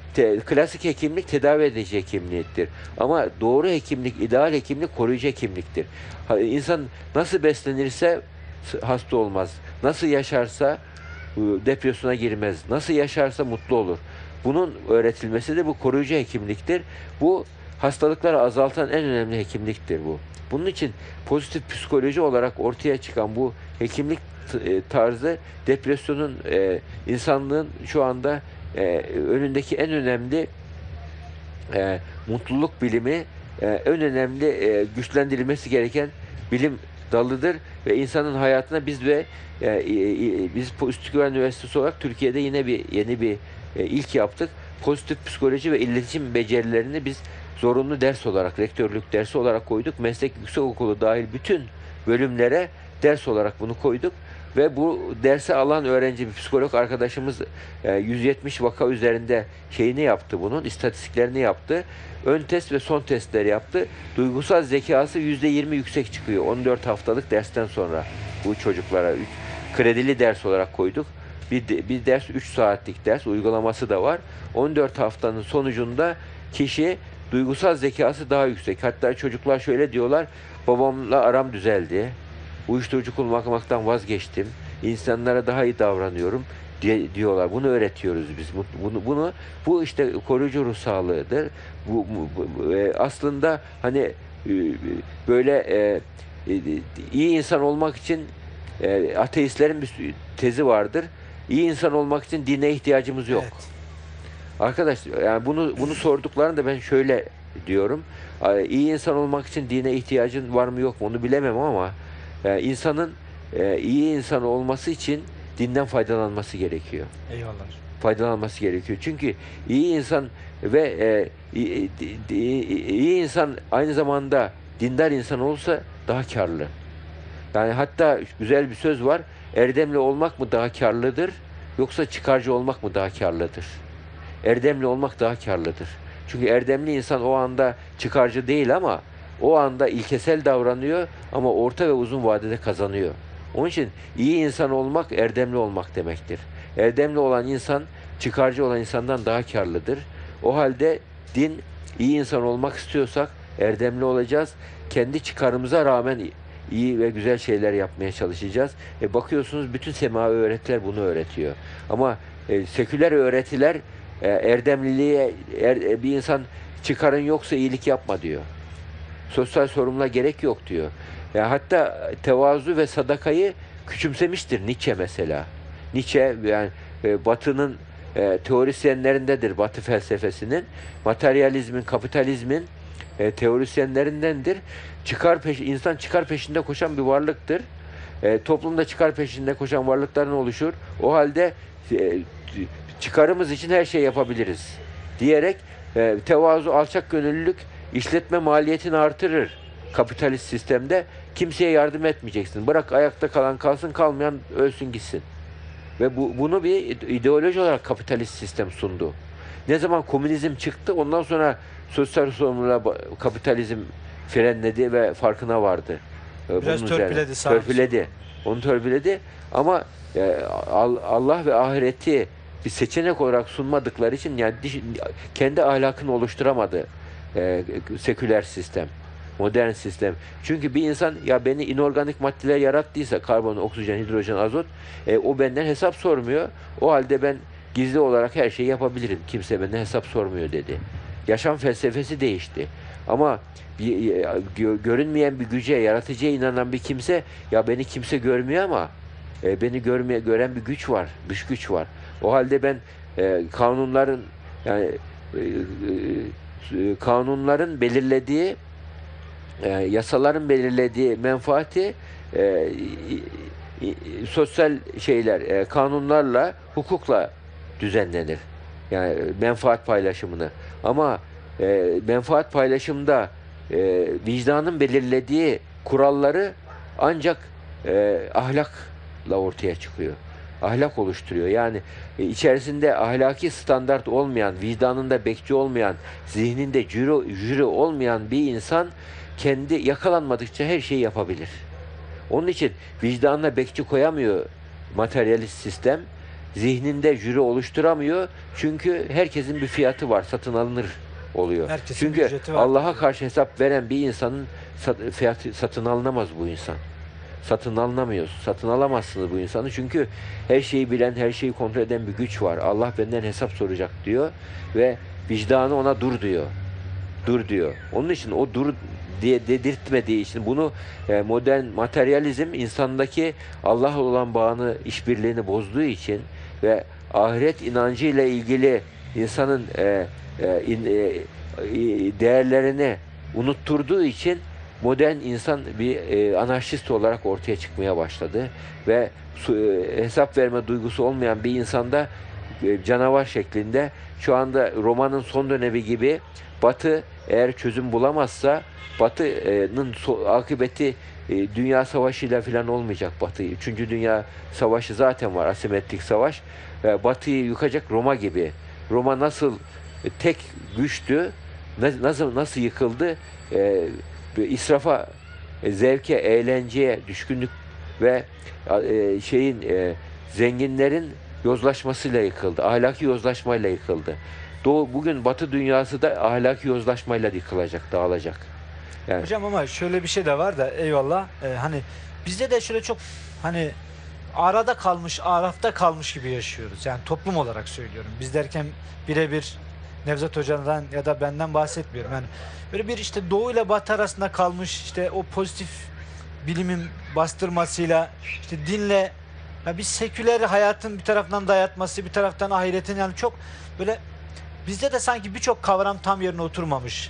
Klasik hekimlik tedavi edici hekimliktir. Ama doğru hekimlik, ideal hekimlik koruyucu hekimliktir. İnsan nasıl beslenirse hasta olmaz. Nasıl yaşarsa depresyona girmez. Nasıl yaşarsa mutlu olur. Bunun öğretilmesi de bu koruyucu hekimliktir. Bu hastalıkları azaltan en önemli hekimliktir bu. Bunun için pozitif psikoloji olarak ortaya çıkan bu hekimlik tarzı depresyonun, insanlığın şu anda önündeki en önemli mutluluk bilimi, en önemli güçlendirilmesi gereken bilim dalıdır ve insanın hayatına biz Üsküdar Üniversitesi olarak Türkiye'de yeni bir ilk yaptık. Pozitif psikoloji ve iletişim becerilerini biz zorunlu ders olarak, rektörlük dersi olarak koyduk. Meslek yüksekokulu dahil bütün bölümlere ders olarak bunu koyduk. Ve bu dersi alan öğrenci, bir psikolog arkadaşımız 170 vaka üzerinde şeyini yaptı bunun, istatistiklerini yaptı. Ön test ve son testleri yaptı. Duygusal zekası %20 yüksek çıkıyor 14 haftalık dersten sonra bu çocuklara. Kredili ders olarak koyduk. Bir ders 3 saatlik ders, uygulaması da var. 14 haftanın sonucunda kişi duygusal zekası daha yüksek. Hatta çocuklar şöyle diyorlar: babamla aram düzeldi. Uyuşturucu kullanmaktan vazgeçtim. İnsanlara daha iyi davranıyorum diyorlar. Bunu öğretiyoruz biz. Bu işte koruyucu ruh sağlığıdır. Aslında hani böyle iyi insan olmak için ateistlerin bir tezi vardır. İyi insan olmak için dine ihtiyacımız yok. Evet. Arkadaşlar, yani bunu sorduklarında ben şöyle diyorum. İyi insan olmak için dine ihtiyacın var mı yok mu onu bilemem ama insanın iyi insan olması için dinden faydalanması gerekiyor. Eyvallah. Faydalanması gerekiyor. Çünkü iyi insan ve iyi insan aynı zamanda dindar insan olsa daha karlı. Yani hatta güzel bir söz var. Erdemli olmak mı daha karlıdır, yoksa çıkarcı olmak mı daha karlıdır? Erdemli olmak daha karlıdır. Çünkü erdemli insan o anda çıkarcı değil ama o anda ilkesel davranıyor ama orta ve uzun vadede kazanıyor. Onun için iyi insan olmak erdemli olmak demektir. Erdemli olan insan çıkarcı olan insandan daha karlıdır. O halde din, iyi insan olmak istiyorsak erdemli olacağız. Kendi çıkarımıza rağmen iyi ve güzel şeyler yapmaya çalışacağız. Bakıyorsunuz bütün semavi öğretiler bunu öğretiyor. Ama seküler öğretiler erdemliliğe, bir insan çıkarın yoksa iyilik yapma diyor. Sosyal sorumluluğa gerek yok diyor. Hatta tevazu ve sadakayı küçümsemiştir Nietzsche mesela. Nietzsche yani Batı'nın teorisyenlerindendir, Batı felsefesinin, materyalizmin, kapitalizmin teorisyenlerindendir. İnsan çıkar peşinde koşan bir varlıktır. Toplumda çıkar peşinde koşan varlıkların oluşur. O halde çıkarımız için her şey yapabiliriz diyerek tevazu, alçak gönüllülük işletme maliyetini artırır. Kapitalist sistemde kimseye yardım etmeyeceksin. Bırak ayakta kalan kalsın, kalmayan ölsün gitsin. Ve bunu bir ideoloji olarak kapitalist sistem sundu. Ne zaman komünizm çıktı, ondan sonra sosyal sorumluluğa kapitalizm frenledi ve farkına vardı. Biraz törpüledi. Törpüledi. Onu törpüledi ama Allah ve ahireti bir seçenek olarak sunmadıkları için yani kendi ahlakını oluşturamadı seküler sistem, modern sistem. Çünkü bir insan ya beni inorganik maddeler yarattıysa karbon, oksijen, hidrojen, azot o benden hesap sormuyor. O halde ben gizli olarak her şeyi yapabilirim. Kimse benden hesap sormuyor dedi. Yaşam felsefesi değişti. Ama görünmeyen bir güce, yaratıcıya inanan bir kimse ya beni kimse görmüyor ama beni gören bir güç var, dış güç var. O halde ben kanunların yani kanunların belirlediği yasaların belirlediği menfaati sosyal şeyler, kanunlarla, hukukla düzenlenir. Yani menfaat paylaşımını. Ama menfaat paylaşımında vicdanın belirlediği kuralları ancak ahlakla ortaya çıkıyor. Ahlak oluşturuyor. Yani içerisinde ahlaki standart olmayan, vicdanında bekçi olmayan, zihninde jüri olmayan bir insan kendi yakalanmadıkça her şeyi yapabilir. Onun için vicdanına bekçi koyamıyor materyalist sistem. Zihninde jüri oluşturamıyor. Çünkü herkesin bir fiyatı var, satın alınır oluyor. Herkesin Çünkü ücreti var. Allah'a karşı hesap veren bir insanın fiyatı satın alınamaz bu insan. Satın alınamıyorsun. Satın alamazsınız bu insanı. Çünkü her şeyi bilen, her şeyi kontrol eden bir güç var. Allah benden hesap soracak diyor ve vicdanı ona dur diyor. Dur diyor. Onun için o dur diye dedirtmediği için bunu modern materyalizm insandaki Allah'la olan bağını, işbirliğini bozduğu için ve ahiret inancıyla ilgili insanın değerlerini unutturduğu için modern insan bir anarşist olarak ortaya çıkmaya başladı ve hesap verme duygusu olmayan bir insanda canavar şeklinde şu anda romanın son dönemi gibi Batı eğer çözüm bulamazsa Batı'nın akıbeti dünya savaşıyla falan olmayacak Batı. Üçüncü Dünya Savaşı zaten var, asimetrik savaş. Batı'yı yıkacak Roma gibi. Roma nasıl tek güçtü, nasıl yıkıldı? İsrafa, zevke, eğlenceye düşkünlük ve zenginlerin yozlaşmasıyla yıkıldı. Ahlaki yozlaşmayla yıkıldı. Bugün Batı dünyası da ahlaki yozlaşmayla yıkılacak, dağılacak. Yani. Hocam ama şöyle bir şey de var da eyvallah. Hani bizde de şöyle çok hani arafta kalmış gibi yaşıyoruz. Yani toplum olarak söylüyorum. Biz derken birebir Nevzat Hoca'dan ya da benden bahsetmiyorum. Yani böyle bir işte Doğu ile Batı arasında kalmış işte o pozitif bilimin bastırmasıyla işte dinle ya bir seküler hayatın bir taraftan dayatması, bir taraftan ahiretin yani çok böyle bizde de sanki birçok kavram tam yerine oturmamış.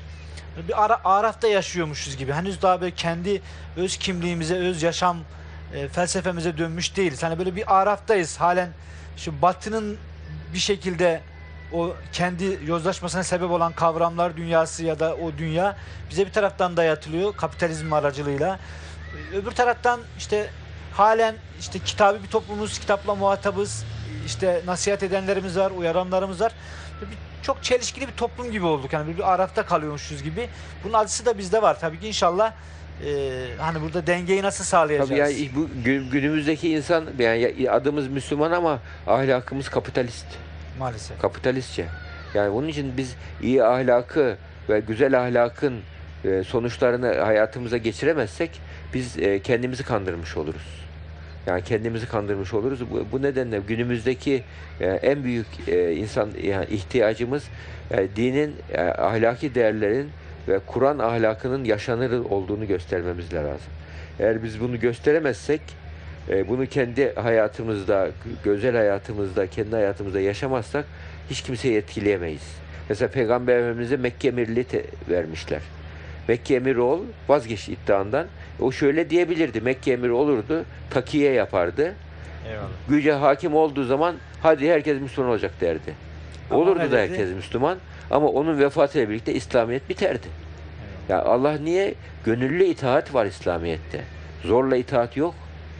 bir arafta yaşıyormuşuz gibi. Henüz daha böyle kendi öz kimliğimize, öz yaşam felsefemize dönmüş değiliz. Hani böyle bir araftayız. Halen şu Batı'nın bir şekilde o kendi yozlaşmasına sebep olan kavramlar dünyası ya da o dünya bize bir taraftan dayatılıyor kapitalizm aracılığıyla. Öbür taraftan işte halen işte kitabı bir toplumuz, kitapla muhatabız. İşte nasihat edenlerimiz var, uyaranlarımız var. Çok çelişkili bir toplum gibi olduk. Yani bir arafta kalıyormuşuz gibi. Bunun acısı da bizde var. Tabii ki inşallah hani burada dengeyi nasıl sağlayacağız? Tabii yani bu günümüzdeki insan, yani adımız Müslüman ama ahlakımız kapitalist. Maalesef. Kapitalistçe. Yani bunun için biz iyi ahlakı ve güzel ahlakın sonuçlarını hayatımıza geçiremezsek biz kendimizi kandırmış oluruz. Yani kendimizi kandırmış oluruz. Bu nedenle günümüzdeki en büyük insan yani ihtiyacımız dinin ahlaki değerlerin ve Kur'an ahlakının yaşanır olduğunu göstermemiz lazım. Eğer biz bunu gösteremezsek, bunu kendi hayatımızda, özel hayatımızda, kendi hayatımızda yaşamazsak hiç kimseyi etkileyemeyiz. Mesela Peygamber Efendimiz'e Mekke emirliği vermişler. Mekke emiri ol, vazgeç iddiandan. O şöyle diyebilirdi, Mekke emiri olurdu, takiye yapardı. Eyvallah. Güce hakim olduğu zaman hadi herkes Müslüman olacak derdi. Ama Olurdu ne da dedi? herkes Müslüman ama onun vefatıyla birlikte İslamiyet biterdi. Ya Allah niye? Gönüllü itaat var İslamiyet'te. Zorla itaat yok.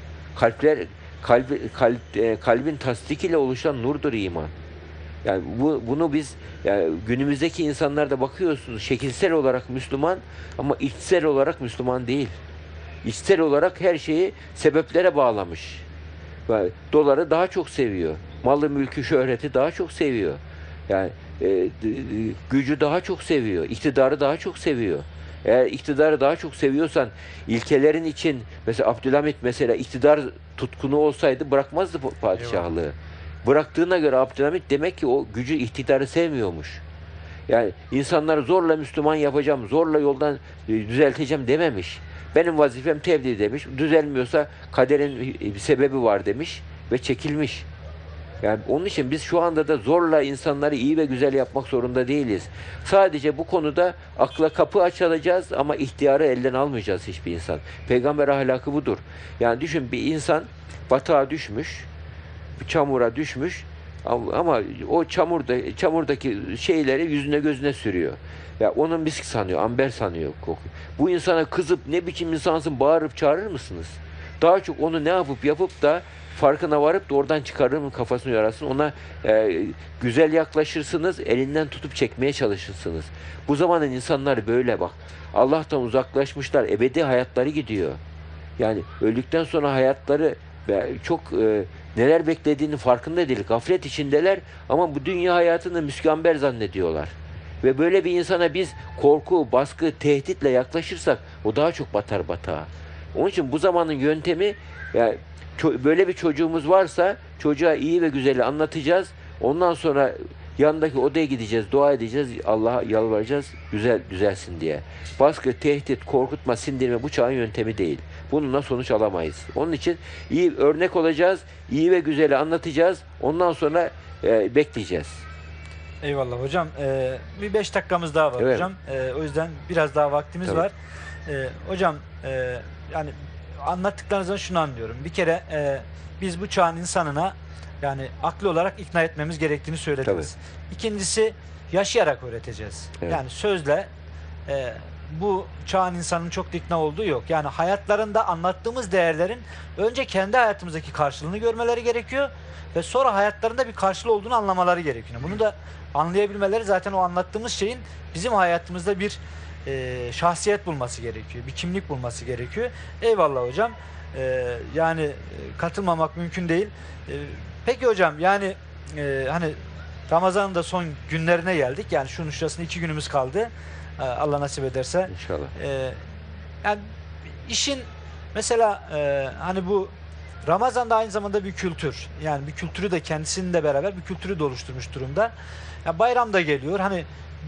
Kalbin tasdik ile oluşan nurdur iman. Yani bunu biz yani günümüzdeki insanlarda bakıyorsunuz şekilsel olarak Müslüman ama içsel olarak Müslüman değil. İçsel olarak her şeyi sebeplere bağlamış. Yani doları daha çok seviyor. Malı, mülkü, şöhreti daha çok seviyor. Yani gücü daha çok seviyor. İktidarı daha çok seviyor. Eğer iktidarı daha çok seviyorsan ilkelerin için mesela Abdülhamit mesela iktidar tutkunu olsaydı bırakmazdı padişahlığı. Eyvallah. Bıraktığına göre Abdülhamit demek ki o gücü, iktidarı sevmiyormuş. Yani insanları zorla Müslüman yapacağım, zorla yoldan düzelteceğim dememiş. Benim vazifem tebliğ demiş. Düzelmiyorsa kaderin bir sebebi var demiş ve çekilmiş. Yani onun için biz şu anda da zorla insanları iyi ve güzel yapmak zorunda değiliz. Sadece bu konuda akla kapı açılacağız ama ihtiyarı elden almayacağız hiçbir insan. Peygamber ahlakı budur. Yani düşün bir insan batağa düşmüş, çamura düşmüş ama o çamurdaki şeyleri yüzüne gözüne sürüyor. Ya onun misk sanıyor, amber sanıyor koku. Bu insana kızıp ne biçim insansın bağırıp çağırır mısınız? Daha çok onu ne yapıp da farkına varıp da oradan çıkarır mı kafasını yararsın. Ona güzel yaklaşırsınız, elinden tutup çekmeye çalışırsınız. Bu zamanın insanları böyle bak. Allah'tan uzaklaşmışlar, ebedi hayatları gidiyor. Yani öldükten sonra hayatları çok neler beklediğini farkında değil. Gaflet içindeler ama bu dünya hayatını müskamber zannediyorlar. Ve böyle bir insana biz korku, baskı, tehditle yaklaşırsak o daha çok batar batağa. Onun için bu zamanın yöntemi yani böyle bir çocuğumuz varsa çocuğa iyi ve güzeli anlatacağız. Ondan sonra yanındaki odaya gideceğiz, dua edeceğiz, Allah'a yalvaracağız güzel düzelsin diye. Baskı, tehdit, korkutma, sindirme bu çağın yöntemi değil. Bununla sonuç alamayız. Onun için iyi örnek olacağız, iyi ve güzeli anlatacağız. Ondan sonra bekleyeceğiz. Eyvallah hocam. Bir 5 dakikamız daha var Evet. hocam. O yüzden biraz daha vaktimiz Tabii. var. Hocam yani anlattıklarınızdan şunu anlıyorum. Bir kere biz bu çağın insanına yani aklı olarak ikna etmemiz gerektiğini söylediniz. İkincisi yaşayarak öğreteceğiz. Evet. Yani sözle bu çağın insanın çok da ikna olduğu yok. Yani hayatlarında anlattığımız değerlerin önce kendi hayatımızdaki karşılığını görmeleri gerekiyor ve sonra hayatlarında bir karşılığı olduğunu anlamaları gerekiyor. Bunu da anlayabilmeleri zaten o anlattığımız şeyin bizim hayatımızda bir şahsiyet bulması gerekiyor. Bir kimlik bulması gerekiyor. Eyvallah hocam. Yani katılmamak mümkün değil. Peki hocam yani hani Ramazan'ın da son günlerine geldik. Yani şunun şurasında 2 günümüz kaldı. Allah nasip ederse. İnşallah. Yani işin mesela hani bu Ramazan'da aynı zamanda bir kültür. Yani bir kültürü de kendisinde beraber bir kültürü de oluşturmuş durumda. Ya bayram da geliyor. Hani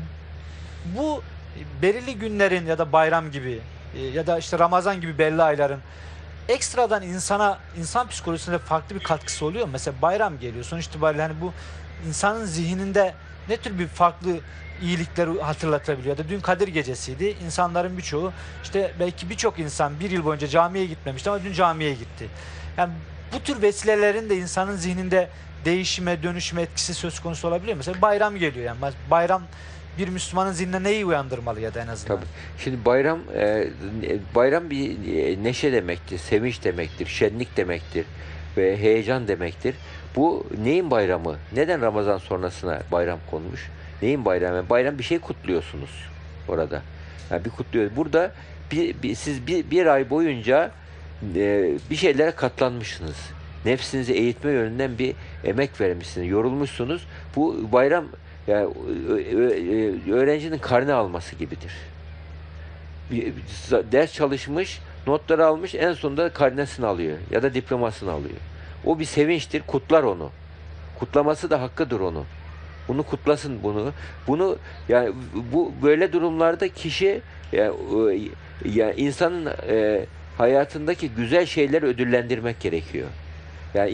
bu belirli günlerin ya da bayram gibi ya da işte Ramazan gibi belli ayların ekstradan insan psikolojisine farklı bir katkısı oluyor mu? Mesela bayram geliyor. Sonuç itibariyle hani bu insanın zihninde ne tür bir farklı iyilikleri hatırlatabiliyor. Ya da dün Kadir Gecesi'ydi. İnsanların birçoğu, işte belki birçok insan bir yıl boyunca camiye gitmemişti ama dün camiye gitti. Yani bu tür vesilelerin de insanın zihninde değişime, dönüşme etkisi söz konusu olabiliyor. Mesela bayram geliyor yani. Bayram bir Müslümanın zihnine neyi uyandırmalı ya da en azından? Tabii. Şimdi bayram bir neşe demektir, sevinç demektir, şenlik demektir ve heyecan demektir. Bu neyin bayramı? Neden Ramazan sonrasına bayram konmuş? Neyin bayramı? Yani bayram, bir şey kutluyorsunuz orada. Yani bir kutluyor. Burada siz bir ay boyunca bir şeylere katlanmışsınız. Nefsinizi eğitme yönünden bir emek vermişsiniz, yorulmuşsunuz. Bu bayram yani öğrencinin karne alması gibidir. Ders çalışmış, notları almış, en sonunda karnesini alıyor ya da diplomasını alıyor. O bir sevinçtir, kutlar onu. Kutlaması da hakkıdır onu. Bunu kutlasın bunu. Bunu yani bu böyle durumlarda kişi yani insanın hayatındaki güzel şeyleri ödüllendirmek gerekiyor. Yani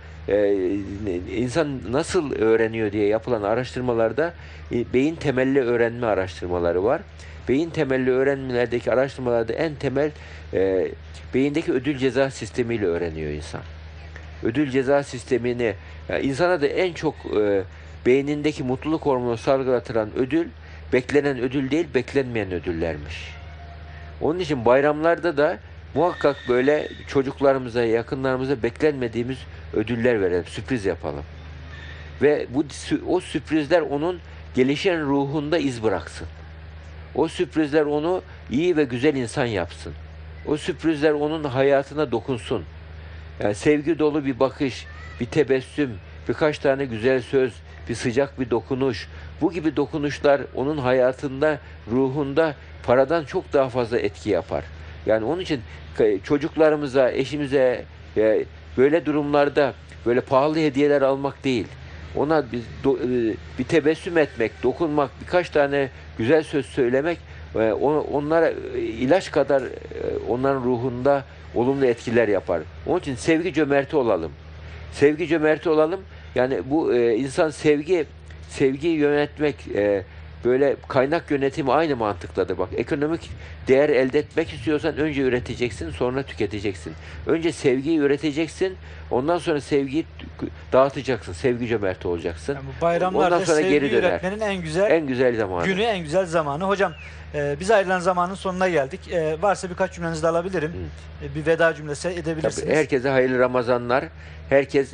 insan nasıl öğreniyor diye yapılan araştırmalarda beyin temelli öğrenme araştırmaları var. Beyin temelli öğrenmelerdeki araştırmalarda en temel beyindeki ödül ceza sistemiyle öğreniyor insan. Ödül ceza sistemini, yani insana da en çok beynindeki mutluluk hormonu salgılatılan ödül, beklenen ödül değil, beklenmeyen ödüllermiş. Onun için bayramlarda da muhakkak böyle çocuklarımıza, yakınlarımıza beklenmediğimiz ödüller verelim, sürpriz yapalım. Ve o sürprizler onun gelişen ruhunda iz bıraksın. O sürprizler onu iyi ve güzel insan yapsın. O sürprizler onun hayatına dokunsun. Yani sevgi dolu bir bakış, bir tebessüm, birkaç tane güzel söz, bir sıcak bir dokunuş. Bu gibi dokunuşlar onun hayatında, ruhunda paradan çok daha fazla etki yapar. Yani onun için çocuklarımıza, eşimize böyle durumlarda böyle pahalı hediyeler almak değil. Ona bir tebessüm etmek, dokunmak, birkaç tane güzel söz söylemek onlara ilaç kadar onların ruhunda olumlu etkiler yapar. Onun için sevgi cömerti olalım. Sevgi cömerti olalım. Yani bu insan sevgiyi yönetmek, böyle kaynak yönetimi aynı mantıkladır. Bak, ekonomik değer elde etmek istiyorsan önce üreteceksin, sonra tüketeceksin. Önce sevgiyi üreteceksin, ondan sonra sevgiyi dağıtacaksın. Sevgi cömerti olacaksın. Yani bu bayramlarda ondan sonra sevgi geri döner. üretmenin en güzel zamanı. Günü, en güzel zamanı. Hocam biz ayrılan zamanın sonuna geldik. Varsa birkaç cümlenizi de alabilirim. Bir veda cümlesi edebilirsiniz. Tabii, herkese hayırlı Ramazanlar. Herkes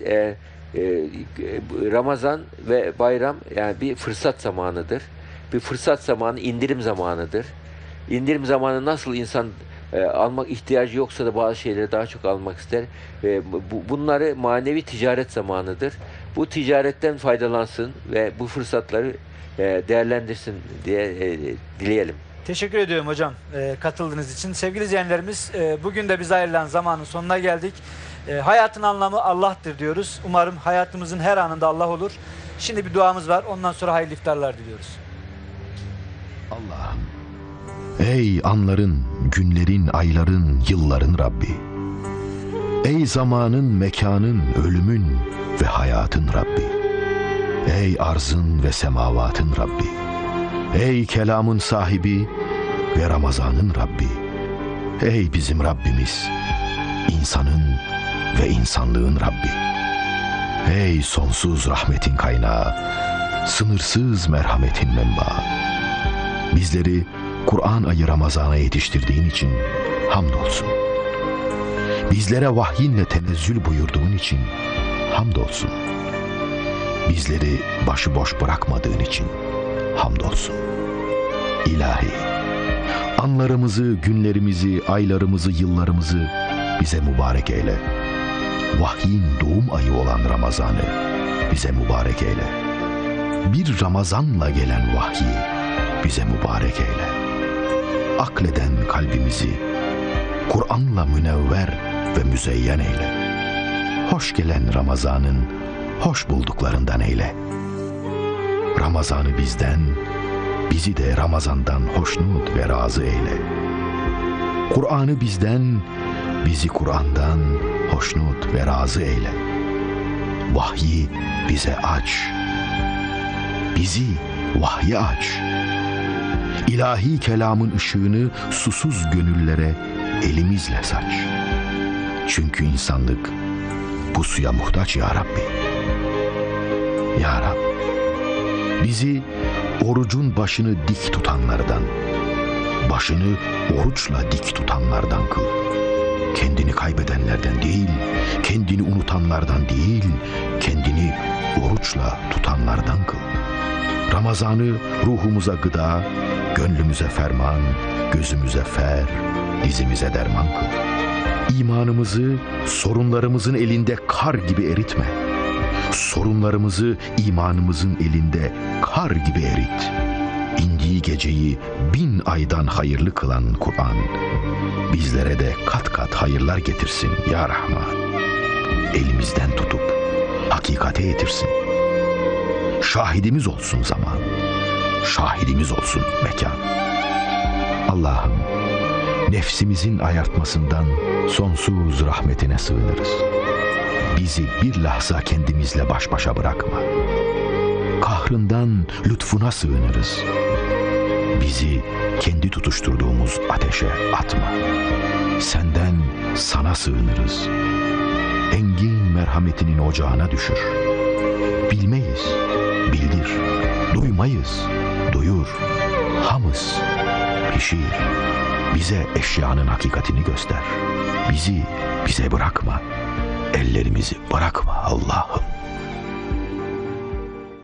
Ramazan ve bayram yani bir fırsat zamanıdır. Bir fırsat zamanı, indirim zamanıdır. İndirim zamanı nasıl insan almak ihtiyacı yoksa da bazı şeyleri daha çok almak ister. Bunları manevi ticaret zamanıdır. Bu ticaretten faydalansın ve bu fırsatları değerlendirsin diye dileyelim. Teşekkür ediyorum hocam katıldığınız için. Sevgili izleyenlerimiz, bugün de biz ayrılan zamanın sonuna geldik. Hayatın anlamı Allah'tır diyoruz. Umarım hayatımızın her anında Allah olur. Şimdi bir duamız var. Ondan sonra hayırlı iftarlar diliyoruz. Allah'ım, ey anların, günlerin, ayların, yılların Rabbi. Ey zamanın, mekanın, ölümün ve hayatın Rabbi. Ey arzın ve semavatın Rabbi. Ey kelamın sahibi ve Ramazan'ın Rabbi. Ey bizim Rabbimiz, insanın ve insanlığın Rabbi. Ey sonsuz rahmetin kaynağı, sınırsız merhametin menbaı. Bizleri Kur'an ayı Ramazan'a yetiştirdiğin için hamdolsun. Bizlere vahyinle tenezzül buyurduğun için hamdolsun. Bizleri başıboş bırakmadığın için hamdolsun. İlahi, anlarımızı, günlerimizi, aylarımızı, yıllarımızı bize mübarek eyle. Vahyin doğum ayı olan Ramazan'ı bize mübarek eyle. Bir Ramazan'la gelen vahyi bize mübarek eyle. Akleden kalbimizi Kur'an'la münevver ve müzeyyen eyle. Hoş gelen Ramazan'ın hoş bulduklarından eyle. Ramazan'ı bizden, bizi de Ramazan'dan hoşnut ve razı eyle. Kur'an'ı bizden, bizi Kur'an'dan hoşnut ve razı eyle. Vahyi bize aç. Bizi vahyi aç. İlahi kelamın ışığını susuz gönüllere elimizle saç. Çünkü insanlık bu suya muhtaç ya Rabbi. Ya Rab, bizi orucun başını dik tutanlardan, başını oruçla dik tutanlardan kıl. Kendini kaybedenlerden değil, kendini unutanlardan değil, kendini oruçla tutanlardan kıl. Ramazan'ı ruhumuza gıda, gönlümüze ferman, gözümüze fer, dizimize derman kıl. İmanımızı sorunlarımızın elinde kar gibi eritme. Sorunlarımızı imanımızın elinde kar gibi erit. İndiği geceyi 1000 aydan hayırlı kılan Kur'an, bizlere de kat kat hayırlar getirsin ya Rahman. Elimizden tutup hakikate yetirsin. Şahidimiz olsun zaman, şahidimiz olsun mekan. Allah'ım, nefsimizin ayartmasından sonsuz rahmetine sığınırız. Bizi bir lahza kendimizle baş başa bırakma. Kahrından lütfuna sığınırız. Bizi kendi tutuşturduğumuz ateşe atma. Senden sana sığınırız. Engin merhametinin ocağına düşür. Bilmeyiz, bildir. Duymayız, duyur. Hamız, pişir. Bize eşyanın hakikatini göster. Bize bırakma. Ellerimizi bırakma Allah'ım.